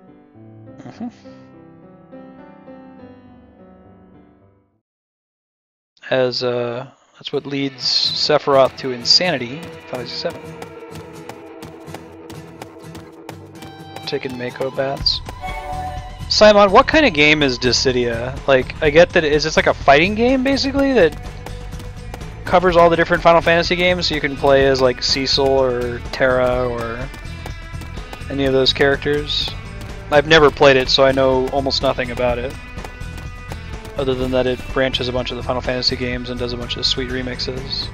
As that's what leads Sephiroth to insanity. Final Fantasy VII. Taking Mako baths. Simon, what kind of game is Dissidia? Like, I get that is this like a fighting game basically that covers all the different Final Fantasy games, so you can play as like Cecil or Terra or any of those characters. I've never played it, so I know almost nothing about it. Other than that it branches a bunch of the Final Fantasy games and does a bunch of sweet remixes.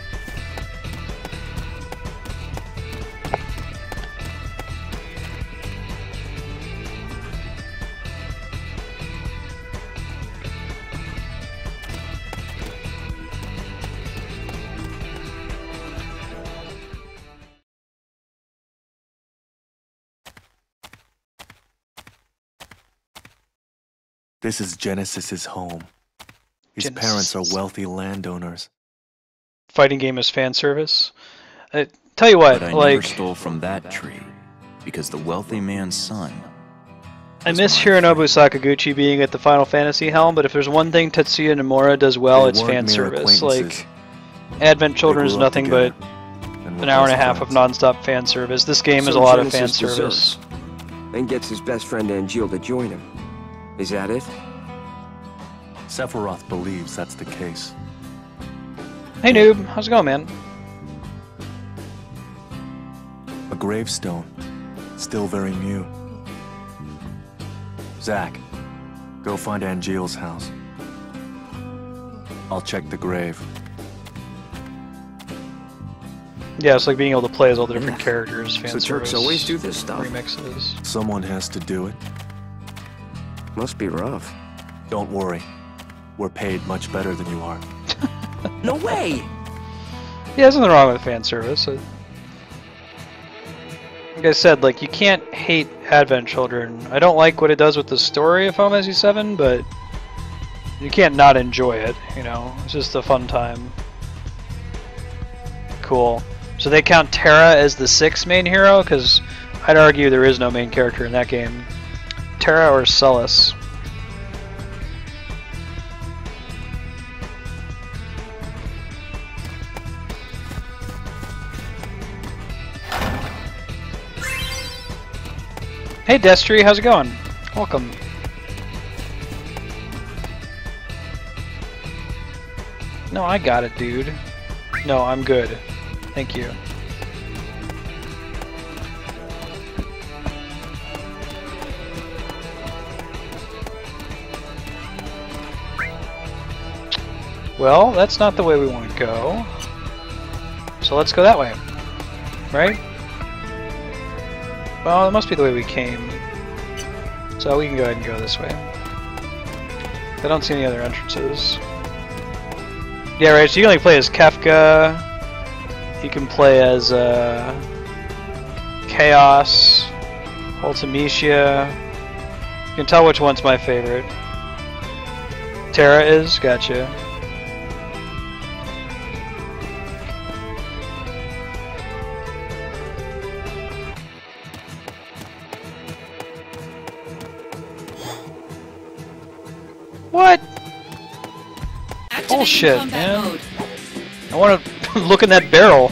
This is Genesis's home. His parents are wealthy landowners. Fighting game is fan service. Tell you what, But I like, never stole from that tree, because the wealthy man's son. I miss Hironobu Sakaguchi being at the Final Fantasy helm, but if there's one thing Tetsuya Nomura does well, They it's weren't fan mere service. acquaintances. Like, Advent Children is grew up nothing but together and were an hour and a best half of friends. non-stop fan service. This game is a So lot of fan Genesis service. deserts and gets his best friend Angeal to join him. Is that it? Sephiroth believes that's the case. Hey noob, how's it going, man? A gravestone, still very new. Zack, go find Angeal's house. I'll check the grave. Yeah, it's like being able to play as all the different characters, fan So service, Turks always do this stuff. remixes. Someone has to do it. Must be rough. Don't worry. We're paid much better than you are. No way! Yeah, there's nothing wrong with fan service. Like I said, like, you can't hate Advent Children. I don't like what it does with the story of Final Fantasy VII, but you can't not enjoy it, you know? It's just a fun time. Cool. So they count Terra as the 6th main hero? Because I'd argue there is no main character in that game. Terra or Celes? Hey Destry, how's it going? Welcome. No, I got it, dude. No, I'm good. Thank you. Well, that's not the way we want to go. So let's go that way. Right? Well, it must be the way we came. So we can go ahead and go this way. I don't see any other entrances. Yeah, right, so you can like play as Kefka. You can play as Chaos, Ultimecia. You can tell which one's my favorite. Terra is? Gotcha. What? Activating Bullshit, combat man. mode. I want to look in that barrel.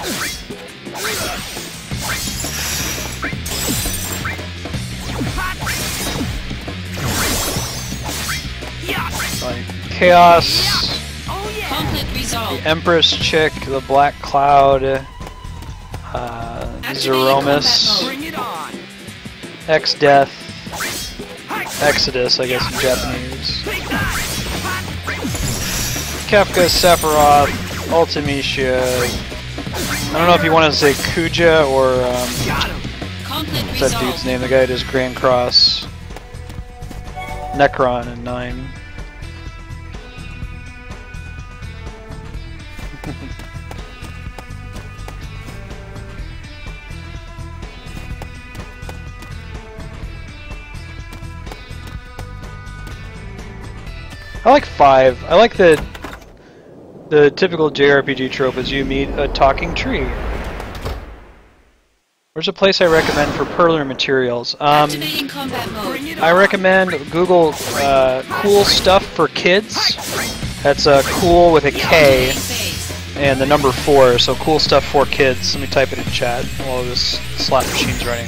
Like Chaos, Conflict the resolved. Empress chick, the Black Cloud, Zeromus, X-Death, Exodus, I guess in Japanese. Kefka, Sephiroth, Ultimecia. I don't know if you want to say Kuja or Conflict what's that dude's resolved. name? The guy who does Grand Cross. Necron in 9. I like 5. I like the typical JRPG trope is you meet a talking tree. Where's a place I recommend for Perler materials? Activating combat mode. I recommend Google cool stuff for kids. That's cool with a K and the number 4. So cool stuff for kids. Let me type it in chat while this slot machine's running.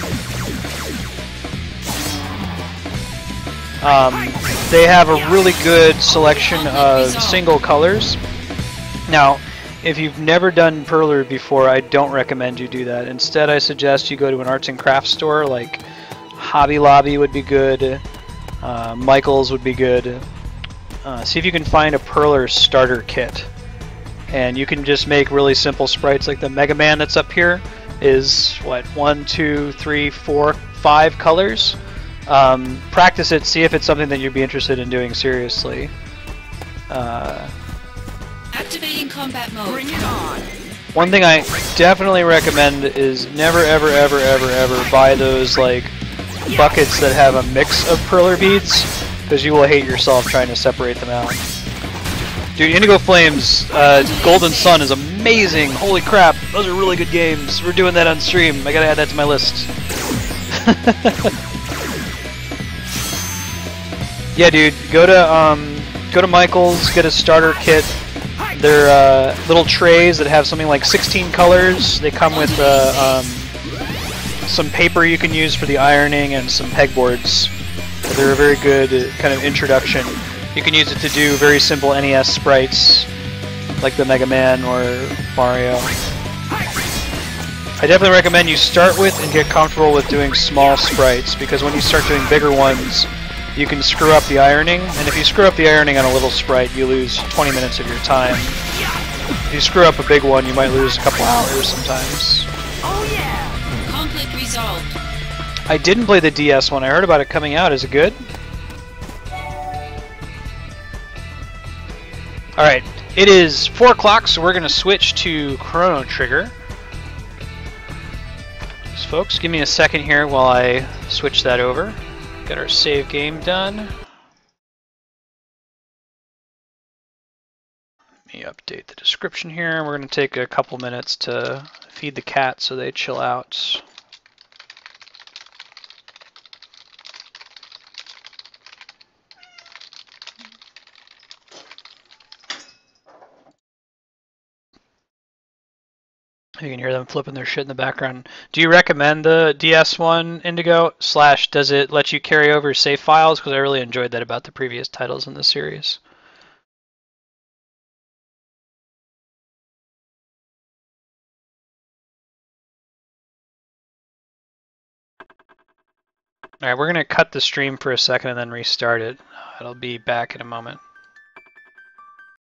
They have a really good selection of single colors. Now, if you've never done Perler before, I don't recommend you do that. Instead, I suggest you go to an arts and crafts store, like Hobby Lobby would be good, Michael's would be good. See if you can find a Perler starter kit. And you can just make really simple sprites, like the Mega Man that's up here is, what, 1, 2, 3, 4, 5 colors? Practice it, see if it's something that you'd be interested in doing seriously. Activating combat mode. Bring it on. One thing I definitely recommend is never ever ever ever ever buy those like buckets that have a mix of Perler beads, because you will hate yourself trying to separate them out. Dude, Indigo Flames, Golden Sun is amazing. Holy crap, those are really good games. We're doing that on stream. I gotta add that to my list. Yeah, dude, go to Michael's, get a starter kit. They're little trays that have something like 16 colors. They come with some paper you can use for the ironing and some pegboards. They're a very good kind of introduction. You can use it to do very simple NES sprites, like the Mega Man or Mario. I definitely recommend you start with and get comfortable with doing small sprites, because when you start doing bigger ones, you can screw up the ironing, and if you screw up the ironing on a little sprite, you lose 20 minutes of your time. If you screw up a big one, you might lose a couple hours sometimes. Oh yeah! Conflict resolved. I didn't play the DS one. I heard about it coming out. Is it good? Alright, it is 4 o'clock, so we're going to switch to Chrono Trigger. So folks, give me a second here while I switch that over. Get our save game done. Let me update the description here. We're going to take a couple minutes to feed the cat so they chill out. You can hear them flipping their shit in the background. Do you recommend the DS one, Indigo? / does it let you carry over save files? Because I really enjoyed that about the previous titles in the series. Alright, we're going to cut the stream for a second and then restart it. It'll be back in a moment.